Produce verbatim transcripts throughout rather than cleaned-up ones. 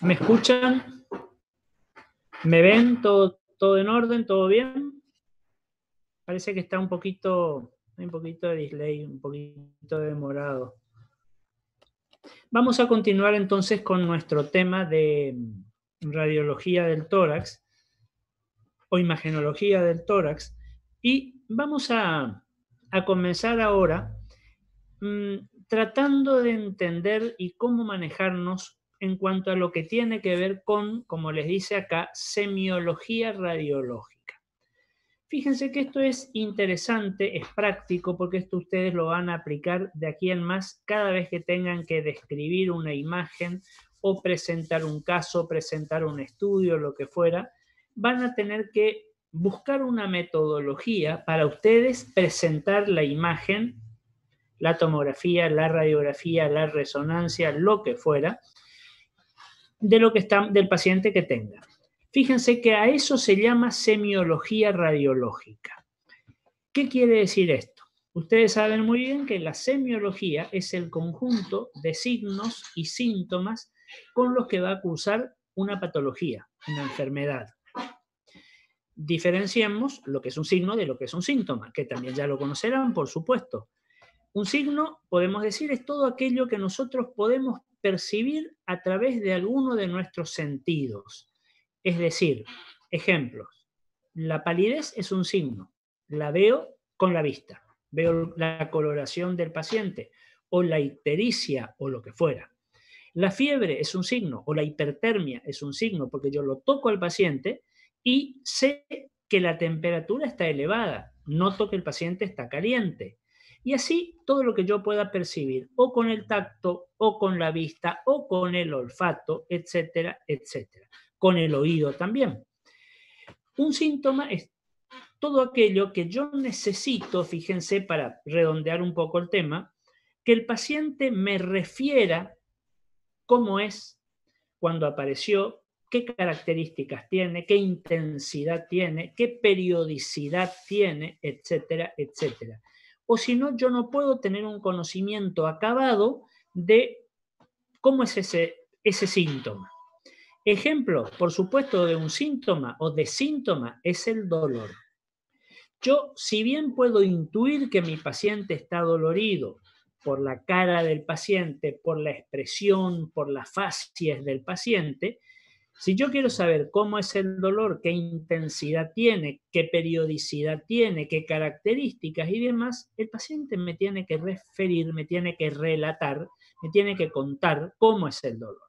¿Me escuchan? ¿Me ven? ¿Todo, todo en orden? ¿Todo bien? Parece que está un poquito, un poquito de delay, un poquito demorado. Vamos a continuar entonces con nuestro tema de radiología del tórax o imagenología del tórax y vamos a, a comenzar ahora mmm, tratando de entender y cómo manejarnos en cuanto a lo que tiene que ver con, como les dice acá, semiología radiológica. Fíjense que esto es interesante, es práctico, porque esto ustedes lo van a aplicar de aquí en más cada vez que tengan que describir una imagen o presentar un caso, presentar un estudio, lo que fuera, van a tener que buscar una metodología para ustedes presentar la imagen, la tomografía, la radiografía, la resonancia, lo que fuera, de lo que está, del paciente que tenga. Fíjense que a eso se llama semiología radiológica. ¿Qué quiere decir esto? Ustedes saben muy bien que la semiología es el conjunto de signos y síntomas con los que va a cursar una patología, una enfermedad. Diferenciemos lo que es un signo de lo que es un síntoma, que también ya lo conocerán, por supuesto. Un signo, podemos decir, es todo aquello que nosotros podemos percibir a través de alguno de nuestros sentidos. Es decir, ejemplos, la palidez es un signo, la veo con la vista, veo la coloración del paciente o la ictericia o lo que fuera. La fiebre es un signo o la hipertermia es un signo porque yo lo toco al paciente y sé que la temperatura está elevada, noto que el paciente está caliente. Y así todo lo que yo pueda percibir, o con el tacto, o con la vista, o con el olfato, etcétera, etcétera. Con el oído también. Un síntoma es todo aquello que yo necesito, fíjense, para redondear un poco el tema, que el paciente me refiera cómo es, cuando apareció, qué características tiene, qué intensidad tiene, qué periodicidad tiene, etcétera, etcétera. O si no, yo no puedo tener un conocimiento acabado de cómo es ese, ese síntoma. Ejemplo, por supuesto, de un síntoma o de síntoma es el dolor. Yo, si bien puedo intuir que mi paciente está dolorido por la cara del paciente, por la expresión, por las facies del paciente, si yo quiero saber cómo es el dolor, qué intensidad tiene, qué periodicidad tiene, qué características y demás, el paciente me tiene que referir, me tiene que relatar, me tiene que contar cómo es el dolor.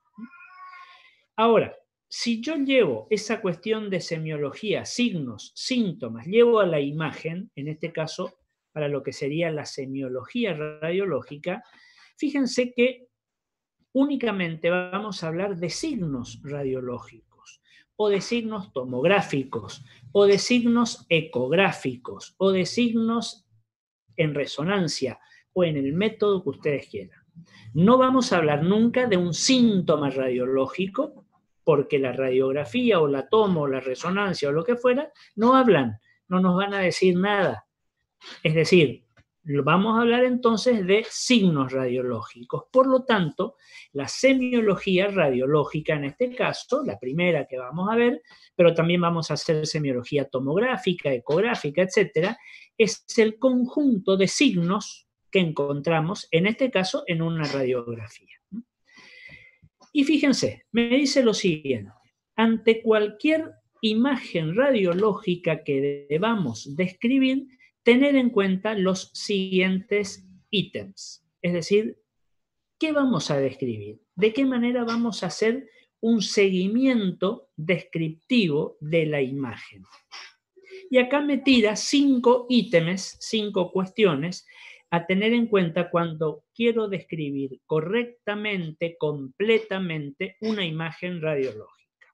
Ahora, si yo llevo esa cuestión de semiología, signos, síntomas, llevo a la imagen, en este caso para lo que sería la semiología radiológica, fíjense que únicamente vamos a hablar de signos radiológicos, o de signos tomográficos, o de signos ecográficos, o de signos en resonancia, o en el método que ustedes quieran. No vamos a hablar nunca de un síntoma radiológico, porque la radiografía, o la tomo, o la resonancia, o lo que fuera, no hablan, no nos van a decir nada. Es decir, vamos a hablar entonces de signos radiológicos. Por lo tanto, la semiología radiológica, en este caso, la primera que vamos a ver, pero también vamos a hacer semiología tomográfica, ecográfica, etcétera, es el conjunto de signos que encontramos, en este caso, en una radiografía. Y fíjense, me dice lo siguiente: ante cualquier imagen radiológica que debamos describir, tener en cuenta los siguientes ítems. Es decir, ¿qué vamos a describir? ¿De qué manera vamos a hacer un seguimiento descriptivo de la imagen? Y acá me tira cinco ítems, cinco cuestiones a tener en cuenta cuando quiero describir correctamente, completamente, una imagen radiológica.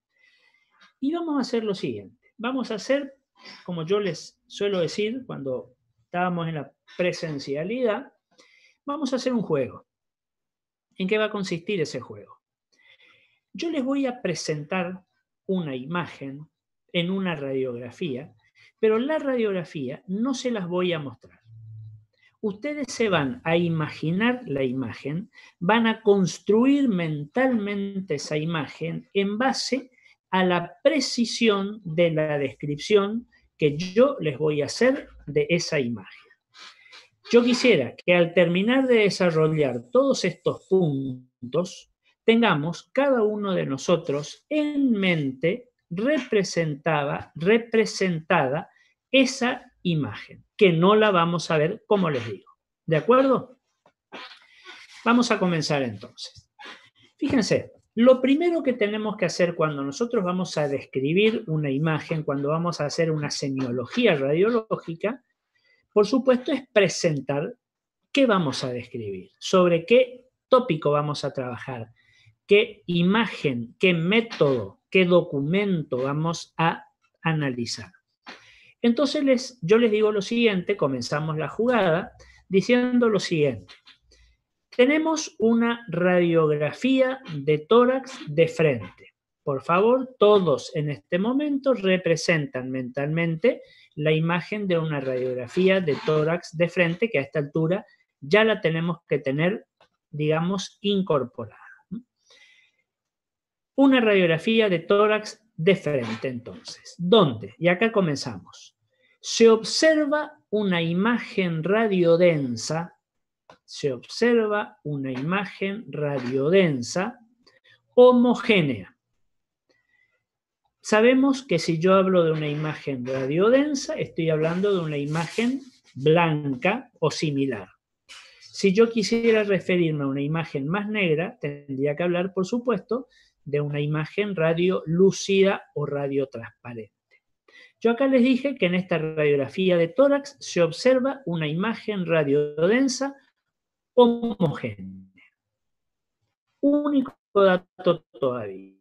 Y vamos a hacer lo siguiente. Vamos a hacer, como yo les suelo decir cuando estábamos en la presencialidad, vamos a hacer un juego. ¿En qué va a consistir ese juego? Yo les voy a presentar una imagen en una radiografía, pero la radiografía no se las voy a mostrar. ustedes se van a imaginar la imagen, van a construir mentalmente esa imagen en base a la precisión de la descripción que yo les voy a hacer de esa imagen. Yo quisiera que al terminar de desarrollar todos estos puntos, tengamos cada uno de nosotros en mente representada, representada esa imagen, que no la vamos a ver, como les digo. ¿De acuerdo? Vamos a comenzar entonces. Fíjense, lo primero que tenemos que hacer cuando nosotros vamos a describir una imagen, cuando vamos a hacer una semiología radiológica, por supuesto, es presentar qué vamos a describir, sobre qué tópico vamos a trabajar, qué imagen, qué método, qué documento vamos a analizar. Entonces les, yo les digo lo siguiente, comenzamos la jugada diciendo lo siguiente. Tenemos una radiografía de tórax de frente. Por favor, todos en este momento representan mentalmente la imagen de una radiografía de tórax de frente, que a esta altura ya la tenemos que tener, digamos, incorporada. Una radiografía de tórax de frente, entonces. ¿Dónde? Y acá comenzamos. Se observa una imagen radiodensa, se observa una imagen radiodensa homogénea. Sabemos que si yo hablo de una imagen radiodensa, estoy hablando de una imagen blanca o similar. Si yo quisiera referirme a una imagen más negra, tendría que hablar, por supuesto, de una imagen radiolúcida o radiotransparente. Yo acá les dije que en esta radiografía de tórax se observa una imagen radiodensa homogénea. Único dato todavía.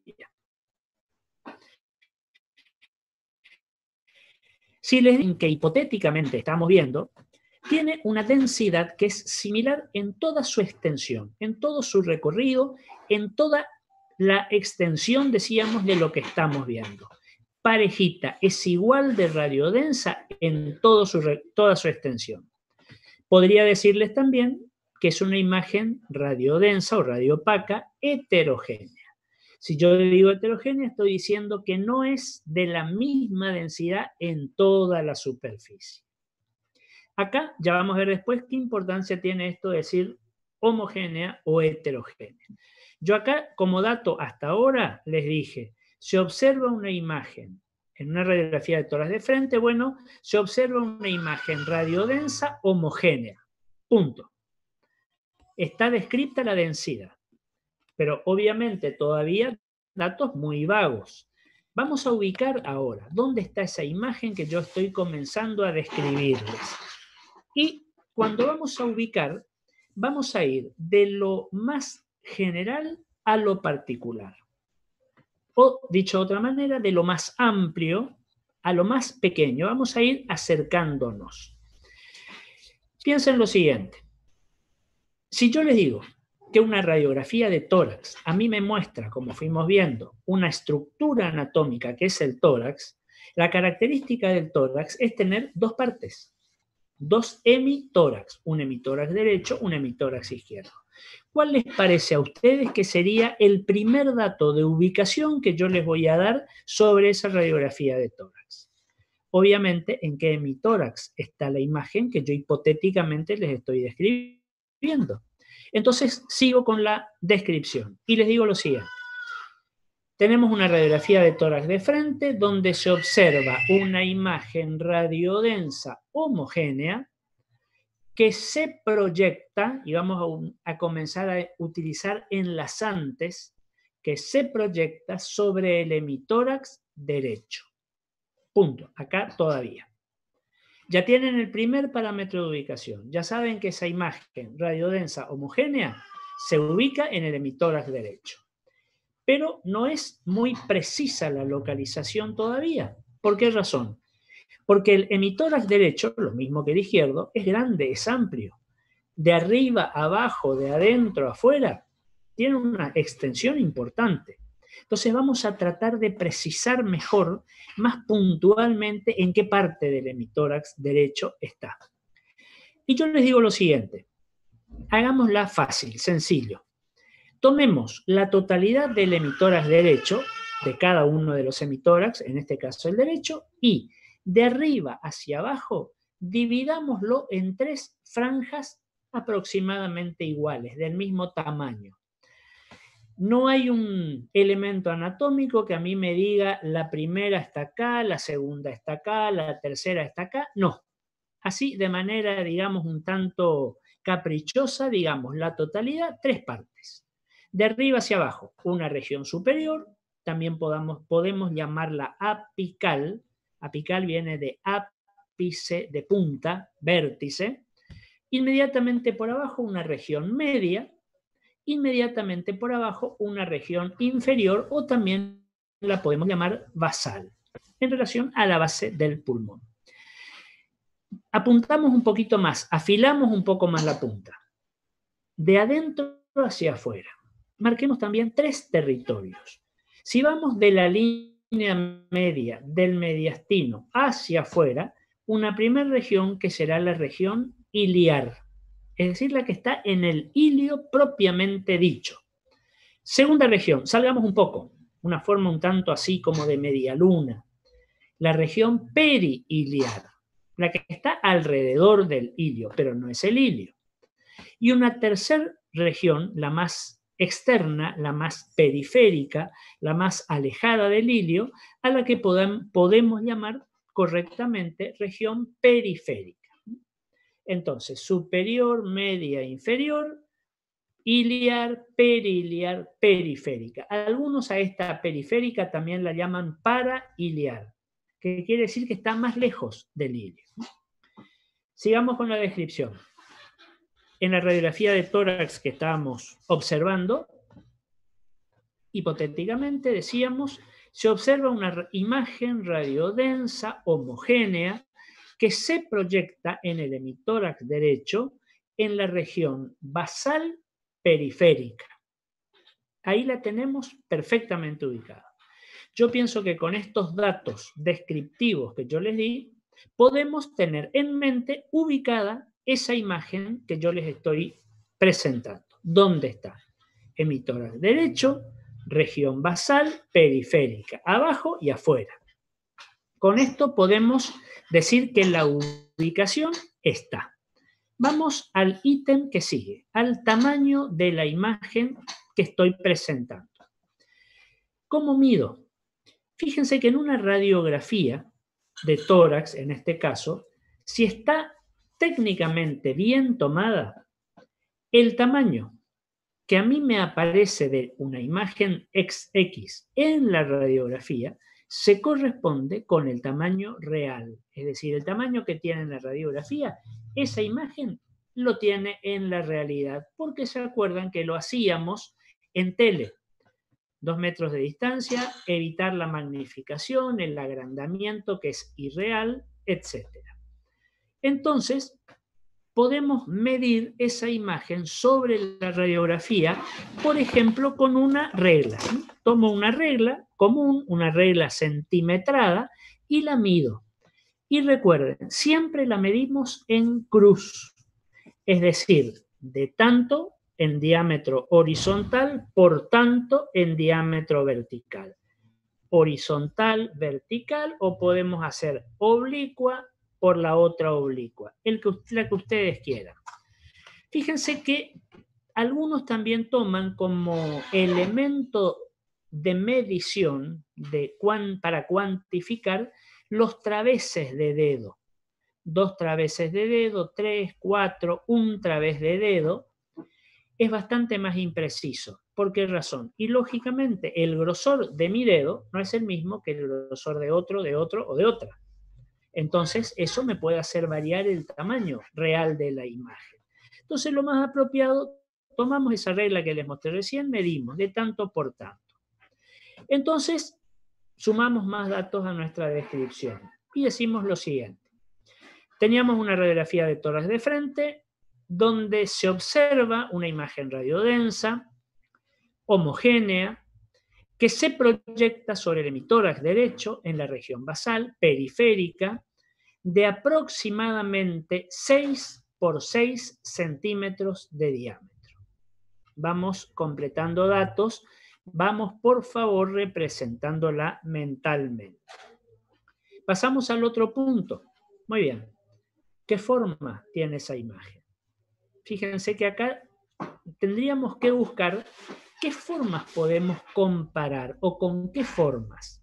Si les digo que hipotéticamente estamos viendo, tiene una densidad que es similar en toda su extensión, en todo su recorrido, en toda la extensión, decíamos, de lo que estamos viendo. Parejita, es igual de radiodensa en todo su, toda su extensión. Podría decirles también que es una imagen radiodensa o radiopaca heterogénea. Si yo digo heterogénea, estoy diciendo que no es de la misma densidad en toda la superficie. Acá ya vamos a ver después qué importancia tiene esto de decir homogénea o heterogénea. Yo acá, como dato hasta ahora, les dije, se observa una imagen en una radiografía de tórax de frente, bueno, se observa una imagen radiodensa homogénea. Punto. Está descrita la densidad, pero obviamente todavía datos muy vagos. Vamos a ubicar ahora dónde está esa imagen que yo estoy comenzando a describirles. Y cuando vamos a ubicar, vamos a ir de lo más general a lo particular. O, dicho de otra manera, de lo más amplio a lo más pequeño. Vamos a ir acercándonos. Piensen lo siguiente. Si yo les digo que una radiografía de tórax a mí me muestra, como fuimos viendo, una estructura anatómica que es el tórax, la característica del tórax es tener dos partes. Dos hemitórax, un hemitórax derecho, un hemitórax izquierdo. ¿Cuál les parece a ustedes que sería el primer dato de ubicación que yo les voy a dar sobre esa radiografía de tórax? Obviamente, ¿en qué hemitórax está la imagen que yo hipotéticamente les estoy describiendo? Entonces, sigo con la descripción y les digo lo siguiente. Tenemos una radiografía de tórax de frente donde se observa una imagen radiodensa homogénea que se proyecta, y vamos a, a comenzar a utilizar enlazantes, que se proyecta sobre el hemitórax derecho. Punto. Acá todavía. Ya tienen el primer parámetro de ubicación. Ya saben que esa imagen radiodensa homogénea se ubica en el hemitórax derecho. Pero no es muy precisa la localización todavía. ¿Por qué razón? Porque el hemitórax derecho, lo mismo que el izquierdo, es grande, es amplio. De arriba, abajo, de adentro, afuera, tiene una extensión importante. Entonces vamos a tratar de precisar mejor, más puntualmente, en qué parte del hemitórax derecho está. Y yo les digo lo siguiente, hagámosla fácil, sencillo. Tomemos la totalidad del emitórax derecho, de cada uno de los emitórax, en este caso el derecho, y de arriba hacia abajo, dividámoslo en tres franjas aproximadamente iguales, del mismo tamaño. No hay un elemento anatómico que a mí me diga la primera está acá, la segunda está acá, la tercera está acá. No. Así, de manera, digamos, un tanto caprichosa, digamos, la totalidad, tres partes. De arriba hacia abajo, una región superior, también podamos, podemos llamarla apical. Apical viene de ápice, de punta, vértice. Inmediatamente por abajo, una región media. Inmediatamente por abajo una región inferior o también la podemos llamar basal, en relación a la base del pulmón. Apuntamos un poquito más, afilamos un poco más la punta. De adentro hacia afuera. Marquemos también tres territorios. Si vamos de la línea media del mediastino hacia afuera, una primera región que será la región iliar. Es decir, la que está en el ilio propiamente dicho. Segunda región, salgamos un poco, una forma un tanto así como de media luna. La región periiliar, la que está alrededor del ilio, pero no es el ilio. Y una tercera región, la más externa, la más periférica, la más alejada del ilio, a la que podem, podemos llamar correctamente región periférica. Entonces, superior, media, inferior, iliar, periliar, periférica. Algunos a esta periférica también la llaman parailiar, que quiere decir que está más lejos del ilio. Sigamos con la descripción. En la radiografía de tórax que estábamos observando, hipotéticamente decíamos, se observa una imagen radiodensa homogénea que se proyecta en el hemitórax derecho en la región basal periférica. Ahí la tenemos perfectamente ubicada. Yo pienso que con estos datos descriptivos que yo les di, podemos tener en mente ubicada esa imagen que yo les estoy presentando. ¿Dónde está? Hemitórax derecho, región basal periférica, abajo y afuera. Con esto podemos decir que la ubicación está. Vamos al ítem que sigue, al tamaño de la imagen que estoy presentando. ¿Cómo mido? Fíjense que en una radiografía de tórax, en este caso, si está técnicamente bien tomada, el tamaño que a mí me aparece de una imagen equis equis en la radiografía se corresponde con el tamaño real. Es decir, el tamaño que tiene en la radiografía, esa imagen lo tiene en la realidad, porque se acuerdan que lo hacíamos en tele. Dos metros de distancia, evitar la magnificación, el agrandamiento que es irreal, etcétera. Entonces, podemos medir esa imagen sobre la radiografía, por ejemplo, con una regla. Tomo una regla común, una regla centimetrada, y la mido. Y recuerden, siempre la medimos en cruz, es decir, de tanto en diámetro horizontal por tanto en diámetro vertical. Horizontal, vertical, o podemos hacer oblicua por la otra oblicua, el que, la que ustedes quieran. Fíjense que algunos también toman como elemento de medición de cuan, para cuantificar los traveses de dedo. Dos traveses de dedo, tres, cuatro, un través de dedo, es bastante más impreciso. ¿Por qué razón? Y lógicamente el grosor de mi dedo no es el mismo que el grosor de otro, de otro o de otra. Entonces eso me puede hacer variar el tamaño real de la imagen. Entonces lo más apropiado, tomamos esa regla que les mostré recién, medimos de tanto por tanto. Entonces sumamos más datos a nuestra descripción y decimos lo siguiente. Teníamos una radiografía de tórax de frente donde se observa una imagen radiodensa, homogénea, que se proyecta sobre el hemitórax derecho en la región basal, periférica, de aproximadamente seis por seis centímetros de diámetro. Vamos completando datos. Vamos, por favor, representándola mentalmente. Pasamos al otro punto. Muy bien. ¿Qué forma tiene esa imagen? Fíjense que acá tendríamos que buscar qué formas podemos comparar o con qué formas.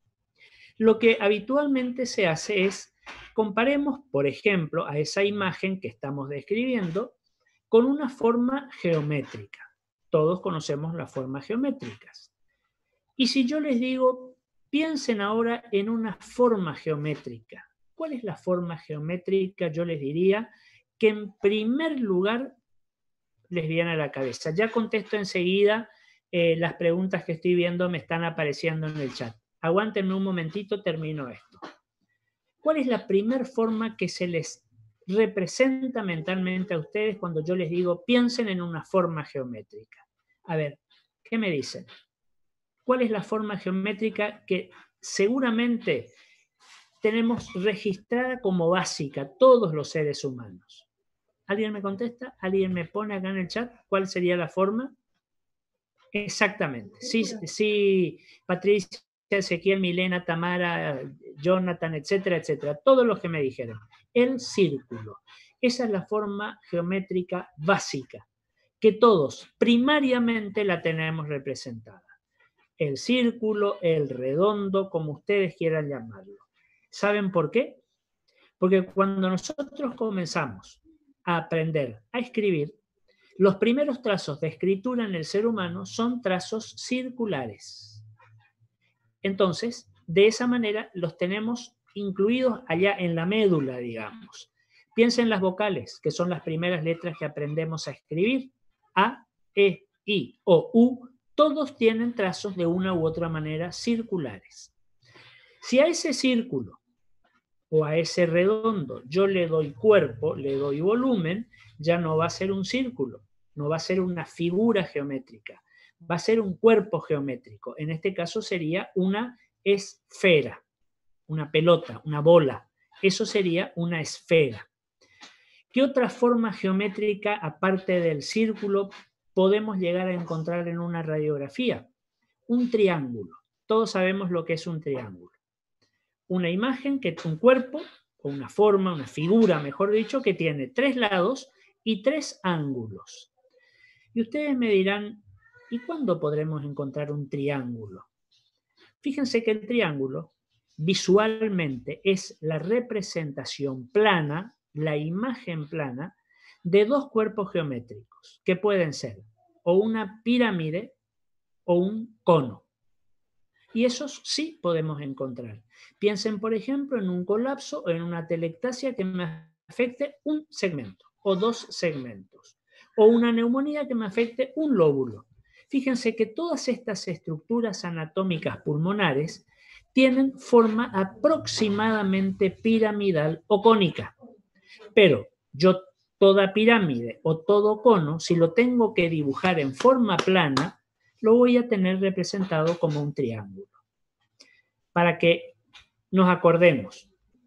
Lo que habitualmente se hace es comparemos, por ejemplo, a esa imagen que estamos describiendo con una forma geométrica. Todos conocemos las formas geométricas. Y si yo les digo, piensen ahora en una forma geométrica. ¿Cuál es la forma geométrica? Yo les diría que en primer lugar les viene a la cabeza. Ya contesto enseguida, eh, las preguntas que estoy viendo me están apareciendo en el chat. Aguántenme un momentito, termino esto. ¿Cuál es la primera forma que se les representa mentalmente a ustedes cuando yo les digo piensen en una forma geométrica? A ver, ¿qué me dicen? ¿Cuál es la forma geométrica que seguramente tenemos registrada como básica todos los seres humanos? ¿Alguien me contesta? ¿Alguien me pone acá en el chat cuál sería la forma? Exactamente. Sí, sí, Patricia, Ezequiel, Milena, Tamara, Jonathan, etcétera, etcétera. Todos los que me dijeron. El círculo. Esa es la forma geométrica básica, que todos primariamente la tenemos representada. El círculo, el redondo, como ustedes quieran llamarlo. ¿Saben por qué? Porque cuando nosotros comenzamos a aprender a escribir, los primeros trazos de escritura en el ser humano son trazos circulares. Entonces, de esa manera los tenemos incluidos allá en la médula, digamos. Piensen en las vocales, que son las primeras letras que aprendemos a escribir. A, E, I o U, todos tienen trazos de una u otra manera circulares. Si a ese círculo o a ese redondo yo le doy cuerpo, le doy volumen, ya no va a ser un círculo, no va a ser una figura geométrica, va a ser un cuerpo geométrico. En este caso sería una esfera, una pelota, una bola. Eso sería una esfera. ¿Qué otra forma geométrica, aparte del círculo, podemos llegar a encontrar en una radiografía? Un triángulo. Todos sabemos lo que es un triángulo. Una imagen, que un cuerpo, o una forma, una figura, mejor dicho, que tiene tres lados y tres ángulos. Y ustedes me dirán, ¿y cuándo podremos encontrar un triángulo? Fíjense que el triángulo visualmente es la representación plana, la imagen plana, de dos cuerpos geométricos, que pueden ser o una pirámide o un cono. Y esos sí podemos encontrar. Piensen, por ejemplo, en un colapso o en una telectasia que me afecte un segmento o dos segmentos, o una neumonía que me afecte un lóbulo. Fíjense que todas estas estructuras anatómicas pulmonares tienen forma aproximadamente piramidal o cónica. Pero yo toda pirámide o todo cono, si lo tengo que dibujar en forma plana, lo voy a tener representado como un triángulo. Para que nos acordemos,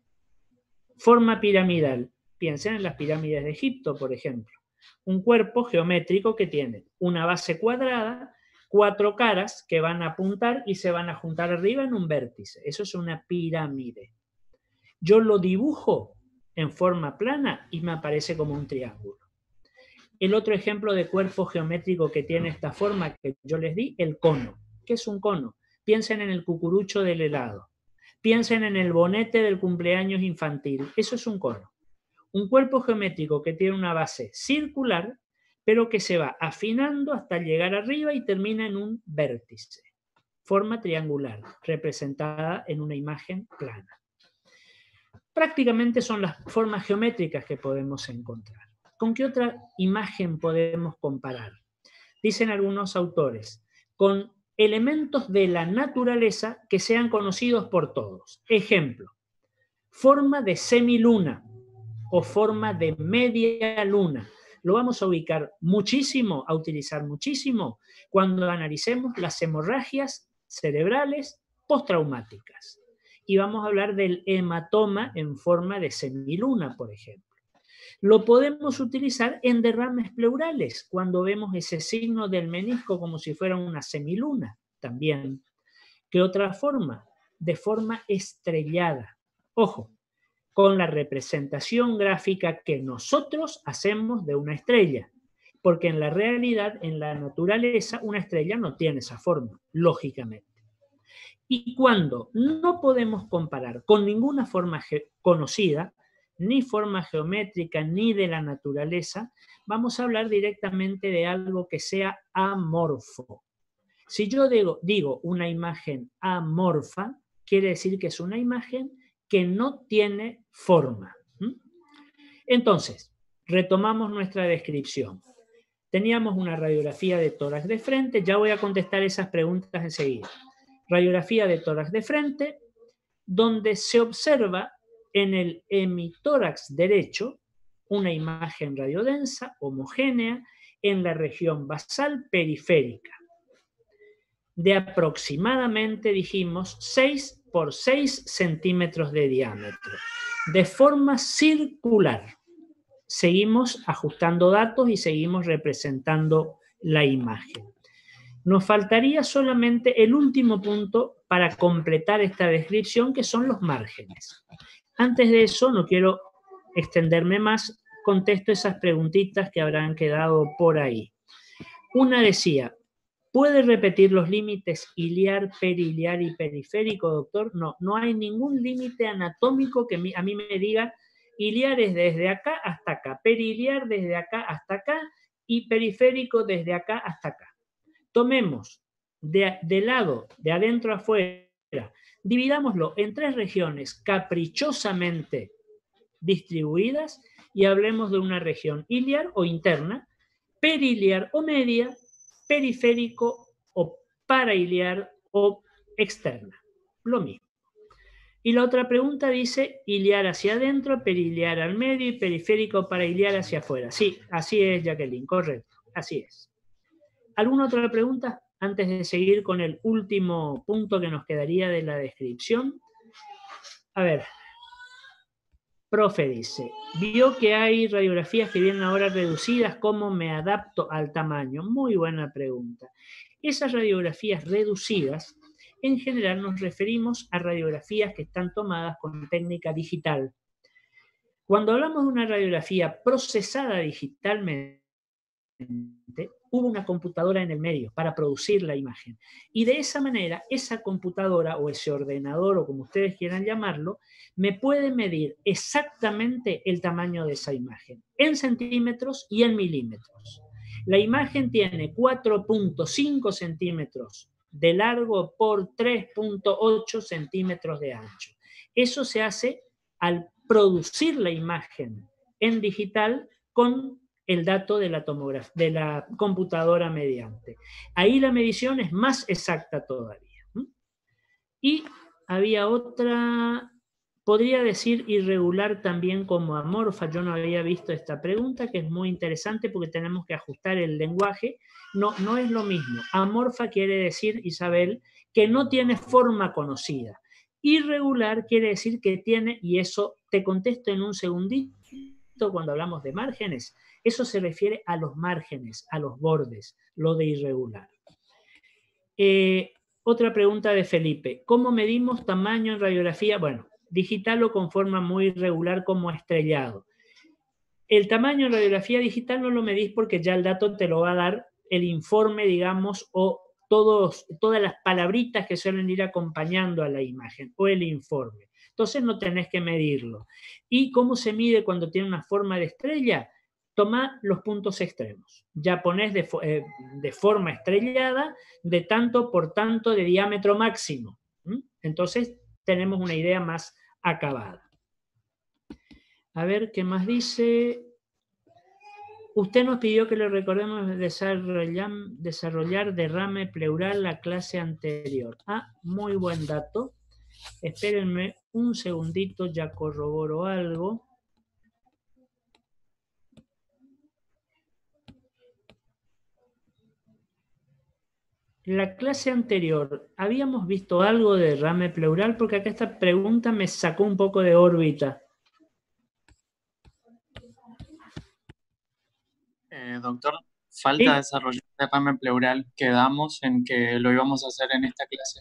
forma piramidal, piensen en las pirámides de Egipto, por ejemplo. Un cuerpo geométrico que tiene una base cuadrada, cuatro caras que van a apuntar y se van a juntar arriba en un vértice. Eso es una pirámide. Yo lo dibujo en forma plana y me aparece como un triángulo. El otro ejemplo de cuerpo geométrico que tiene esta forma que yo les di, el cono. ¿Qué es un cono? Piensen en el cucurucho del helado. Piensen en el bonete del cumpleaños infantil. Eso es un cono. Un cuerpo geométrico que tiene una base circular, pero que se va afinando hasta llegar arriba y termina en un vértice. Forma triangular, representada en una imagen plana. Prácticamente son las formas geométricas que podemos encontrar. ¿Con qué otra imagen podemos comparar? Dicen algunos autores, con elementos de la naturaleza que sean conocidos por todos. Ejemplo, forma de semiluna o forma de media luna. Lo vamos a ubicar muchísimo, a utilizar muchísimo, cuando analicemos las hemorragias cerebrales postraumáticas. Y vamos a hablar del hematoma en forma de semiluna, por ejemplo. Lo podemos utilizar en derrames pleurales, cuando vemos ese signo del menisco como si fuera una semiluna también. ¿Qué otra forma? De forma estrellada. Ojo, con la representación gráfica que nosotros hacemos de una estrella. Porque en la realidad, en la naturaleza, una estrella no tiene esa forma, lógicamente. Y cuando no podemos comparar con ninguna forma conocida, ni forma geométrica, ni de la naturaleza, vamos a hablar directamente de algo que sea amorfo. Si yo digo, digo una imagen amorfa, quiere decir que es una imagen que no tiene forma. ¿Mm? Entonces, retomamos nuestra descripción. Teníamos una radiografía de tórax de frente, ya voy a contestar esas preguntas enseguida. Radiografía de tórax de frente, donde se observa en el hemitórax derecho una imagen radiodensa, homogénea, en la región basal periférica, de aproximadamente, dijimos, seis por seis centímetros de diámetro, de forma circular. Seguimos ajustando datos y seguimos representando la imagen. Nos faltaría solamente el último punto para completar esta descripción, que son los márgenes. Antes de eso, no quiero extenderme más, contesto esas preguntitas que habrán quedado por ahí. Una decía, ¿puede repetir los límites iliar, periliar y periférico, doctor? No, no hay ningún límite anatómico que a mí me diga iliar es desde acá hasta acá, periliar desde acá hasta acá y periférico desde acá hasta acá. Tomemos de, de lado, de adentro a afuera, dividámoslo en tres regiones caprichosamente distribuidas y hablemos de una región iliar o interna, periliar o media, periférico o parailiar o externa. Lo mismo. Y la otra pregunta dice iliar hacia adentro, periliar al medio y periférico parailiar hacia afuera. Sí, así es, Jacqueline, correcto, así es. ¿Alguna otra pregunta antes de seguir con el último punto que nos quedaría de la descripción? A ver, profe dice, vio que hay radiografías que vienen ahora reducidas, ¿cómo me adapto al tamaño? Muy buena pregunta. Esas radiografías reducidas, en general nos referimos a radiografías que están tomadas con técnica digital. Cuando hablamos de una radiografía procesada digitalmente, hubo una computadora en el medio para producir la imagen. Y de esa manera, esa computadora o ese ordenador, o como ustedes quieran llamarlo, me puede medir exactamente el tamaño de esa imagen, en centímetros y en milímetros. La imagen tiene cuatro punto cinco centímetros de largo por tres punto ocho centímetros de ancho. Eso se hace al producir la imagen en digital con el dato de la tomografía, de la computadora mediante. Ahí la medición es más exacta todavía. Y había otra, podría decir irregular también como amorfa. Yo no había visto esta pregunta, que es muy interesante porque tenemos que ajustar el lenguaje. No, no es lo mismo. Amorfa quiere decir, Isabel, que no tiene forma conocida. Irregular quiere decir que tiene, y eso te contesto en un segundito cuando hablamos de márgenes, eso se refiere a los márgenes, a los bordes, lo de irregular. Eh, otra pregunta de Felipe, ¿cómo medimos tamaño en radiografía? Bueno, digital o con forma muy irregular como estrellado. El tamaño en radiografía digital no lo medís porque ya el dato te lo va a dar el informe, digamos, o todos, todas las palabritas que suelen ir acompañando a la imagen, o el informe. Entonces no tenés que medirlo. ¿Y cómo se mide cuando tiene una forma de estrella? Toma los puntos extremos. Ya ponés de, eh, de forma estrellada de tanto por tanto de diámetro máximo. ¿Mm? Entonces tenemos una idea más acabada. A ver, ¿qué más dice? Usted nos pidió que le recordemos desarrollar, desarrollar derrame pleural la clase anterior. Ah, muy buen dato. Espérenme un segundito, ya corroboro algo. La clase anterior, ¿habíamos visto algo de derrame pleural? Porque acá esta pregunta me sacó un poco de órbita. Eh, doctor, falta ¿Sí? desarrollar el derrame pleural. Quedamos en que lo íbamos a hacer en esta clase.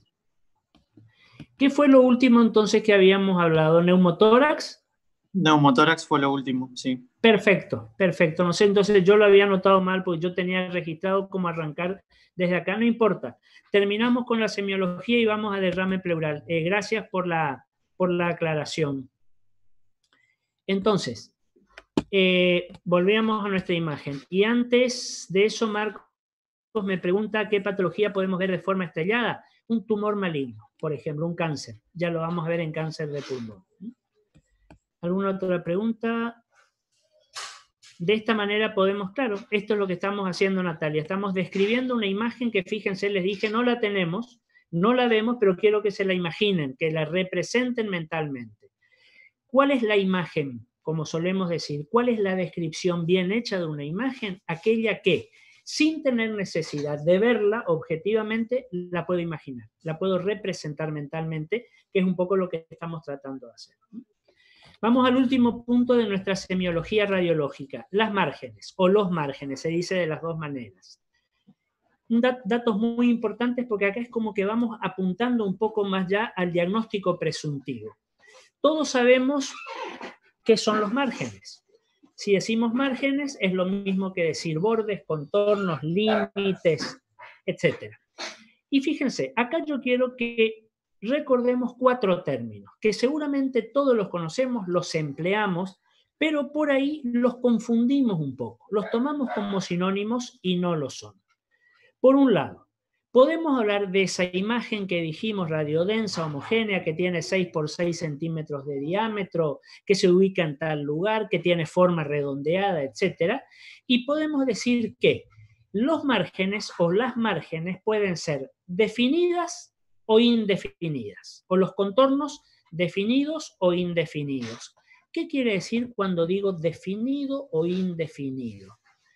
¿Qué fue lo último entonces que habíamos hablado? ¿Neumotórax? Neumotórax fue lo último, sí. Perfecto, perfecto. No sé, entonces yo lo había notado mal porque yo tenía registrado como arrancar desde acá, no importa. Terminamos con la semiología y vamos a derrame pleural. Eh, gracias por la, por la aclaración. Entonces, eh, volvíamos a nuestra imagen. Y antes de eso, Marcos me pregunta qué patología podemos ver de forma estrellada. Un tumor maligno, por ejemplo, un cáncer. Ya lo vamos a ver en cáncer de pulmón. ¿Alguna otra pregunta? De esta manera podemos, claro, esto es lo que estamos haciendo, Natalia. Estamos describiendo una imagen que, fíjense, les dije, no la tenemos, no la vemos, pero quiero que se la imaginen, que la representen mentalmente. ¿Cuál es la imagen? Como solemos decir, ¿cuál es la descripción bien hecha de una imagen? Aquella que, sin tener necesidad de verla objetivamente, la puedo imaginar, la puedo representar mentalmente, que es un poco lo que estamos tratando de hacer. Vamos al último punto de nuestra semiología radiológica, las márgenes, o los márgenes, se dice de las dos maneras. Datos muy importantes porque acá es como que vamos apuntando un poco más ya al diagnóstico presuntivo. Todos sabemos qué son los márgenes. Si decimos márgenes, es lo mismo que decir bordes, contornos, límites, etcétera. Y fíjense, acá yo quiero que recordemos cuatro términos, que seguramente todos los conocemos, los empleamos, pero por ahí los confundimos un poco, los tomamos como sinónimos y no lo son. Por un lado, podemos hablar de esa imagen que dijimos, radiodensa, homogénea, que tiene seis por seis centímetros de diámetro, que se ubica en tal lugar, que tiene forma redondeada, etcétera. Y podemos decir que los márgenes o las márgenes pueden ser definidas o indefinidas, o los contornos definidos o indefinidos. ¿Qué quiere decir cuando digo definido o indefinido?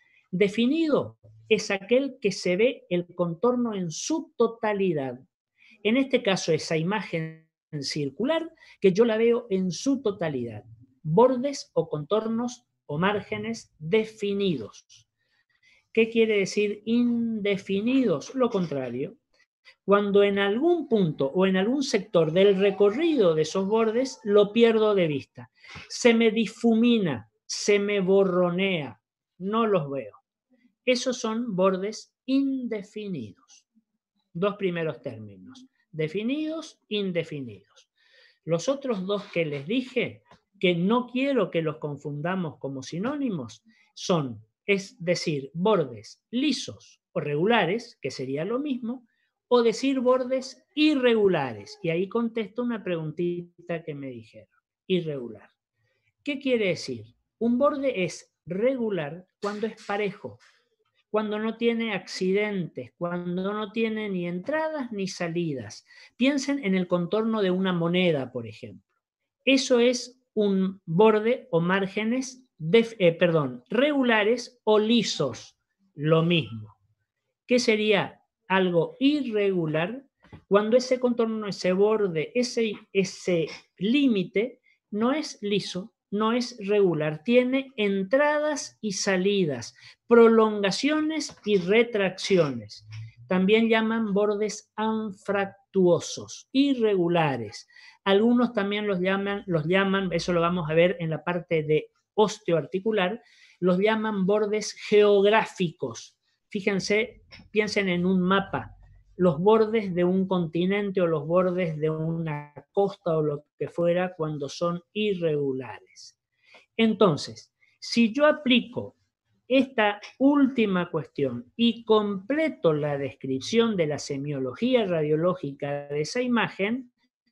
Definido es aquel que se ve el contorno en su totalidad. En este caso, esa imagen circular que yo la veo en su totalidad. Bordes o contornos o márgenes definidos. ¿Qué quiere decir indefinidos? Lo contrario. Cuando en algún punto o en algún sector del recorrido de esos bordes lo pierdo de vista. Se me difumina, se me borronea, no los veo. Esos son bordes indefinidos. Dos primeros términos, definidos, indefinidos. Los otros dos que les dije, que no quiero que los confundamos como sinónimos, son, es decir, bordes lisos o regulares, que sería lo mismo, o decir bordes irregulares. Y ahí contesto una preguntita que me dijeron. Irregular. ¿Qué quiere decir? Un borde es regular cuando es parejo, cuando no tiene accidentes, cuando no tiene ni entradas ni salidas. Piensen en el contorno de una moneda, por ejemplo. Eso es un borde o márgenes, de, eh, perdón, regulares o lisos, lo mismo. ¿Qué sería algo irregular? Cuando ese contorno, ese borde, ese, ese límite no es liso, no es regular, tiene entradas y salidas, prolongaciones y retracciones. También llaman bordes anfractuosos, irregulares. Algunos también los llaman, los llaman, eso lo vamos a ver en la parte de osteoarticular, los llaman bordes geográficos. Fíjense, piensen en un mapa, los bordes de un continente o los bordes de una costa o lo que fuera cuando son irregulares. Entonces, si yo aplico esta última cuestión y completo la descripción de la semiología radiológica de esa imagen,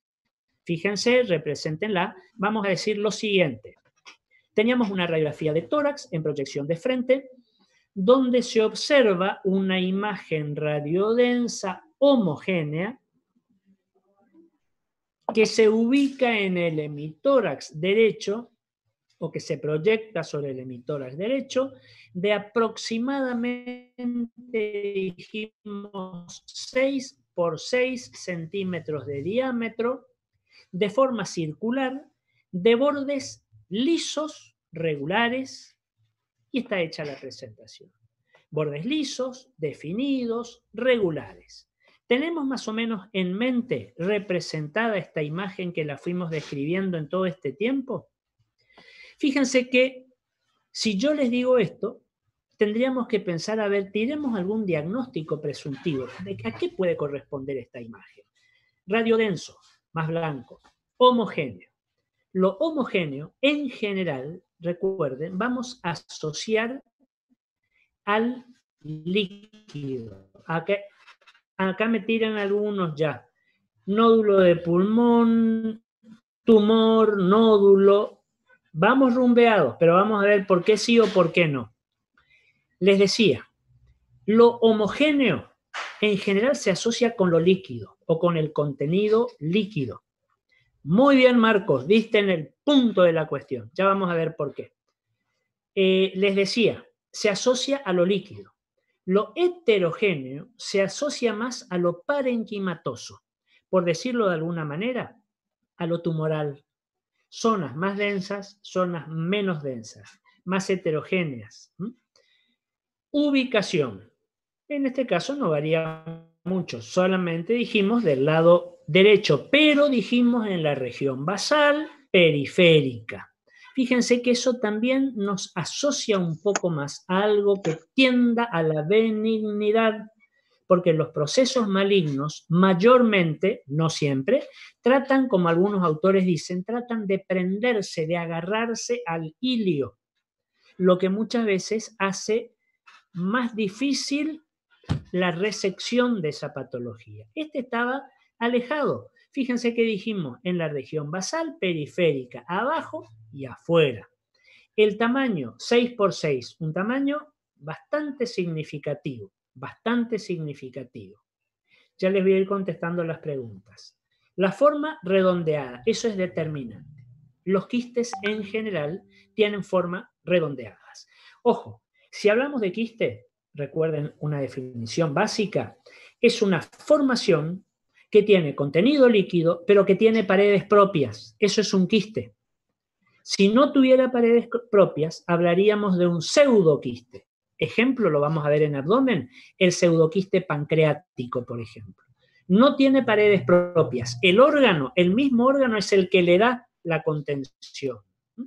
fíjense, represéntenla, vamos a decir lo siguiente. Teníamos una radiografía de tórax en proyección de frente, donde se observa una imagen radiodensa homogénea que se ubica en el hemitórax derecho o que se proyecta sobre el hemitórax derecho de aproximadamente, dijimos, seis por seis centímetros de diámetro, de forma circular, de bordes lisos, regulares, y está hecha la presentación. Bordes lisos, definidos, regulares. ¿Tenemos más o menos en mente representada esta imagen que la fuimos describiendo en todo este tiempo? Fíjense que si yo les digo esto, tendríamos que pensar, a ver, tiremos algún diagnóstico presuntivo. ¿De a qué puede corresponder esta imagen? Radiodenso, más blanco, homogéneo. Lo homogéneo, en general, recuerden, vamos a asociar al líquido. Acá, acá me tiran algunos ya. Nódulo de pulmón, tumor, nódulo. Vamos rumbeados, pero vamos a ver por qué sí o por qué no. Les decía, lo homogéneo en general se asocia con lo líquido o con el contenido líquido. Muy bien, Marcos, diste en el punto de la cuestión. Ya vamos a ver por qué. Eh, les decía, se asocia a lo líquido. Lo heterogéneo se asocia más a lo parenquimatoso, por decirlo de alguna manera, a lo tumoral. Zonas más densas, zonas menos densas, más heterogéneas. ¿Mm? Ubicación. En este caso no varía mucho, solamente dijimos del lado derecho, pero dijimos en la región basal periférica. Fíjense que eso también nos asocia un poco más a algo que tienda a la benignidad, porque los procesos malignos mayormente, no siempre, tratan, como algunos autores dicen, tratan de prenderse, de agarrarse al hilio, lo que muchas veces hace más difícil la resección de esa patología. Este estaba alejado. Fíjense que dijimos en la región basal, periférica, abajo y afuera. El tamaño seis por seis, un tamaño bastante significativo, bastante significativo. Ya les voy a ir contestando las preguntas. La forma redondeada, eso es determinante. Los quistes en general tienen forma redondeadas. Ojo, si hablamos de quiste, recuerden una definición básica, es una formación que tiene contenido líquido, pero que tiene paredes propias. Eso es un quiste. Si no tuviera paredes propias, hablaríamos de un pseudoquiste. Ejemplo, lo vamos a ver en abdomen, el pseudoquiste pancreático, por ejemplo. No tiene paredes propias. El órgano, el mismo órgano es el que le da la contención.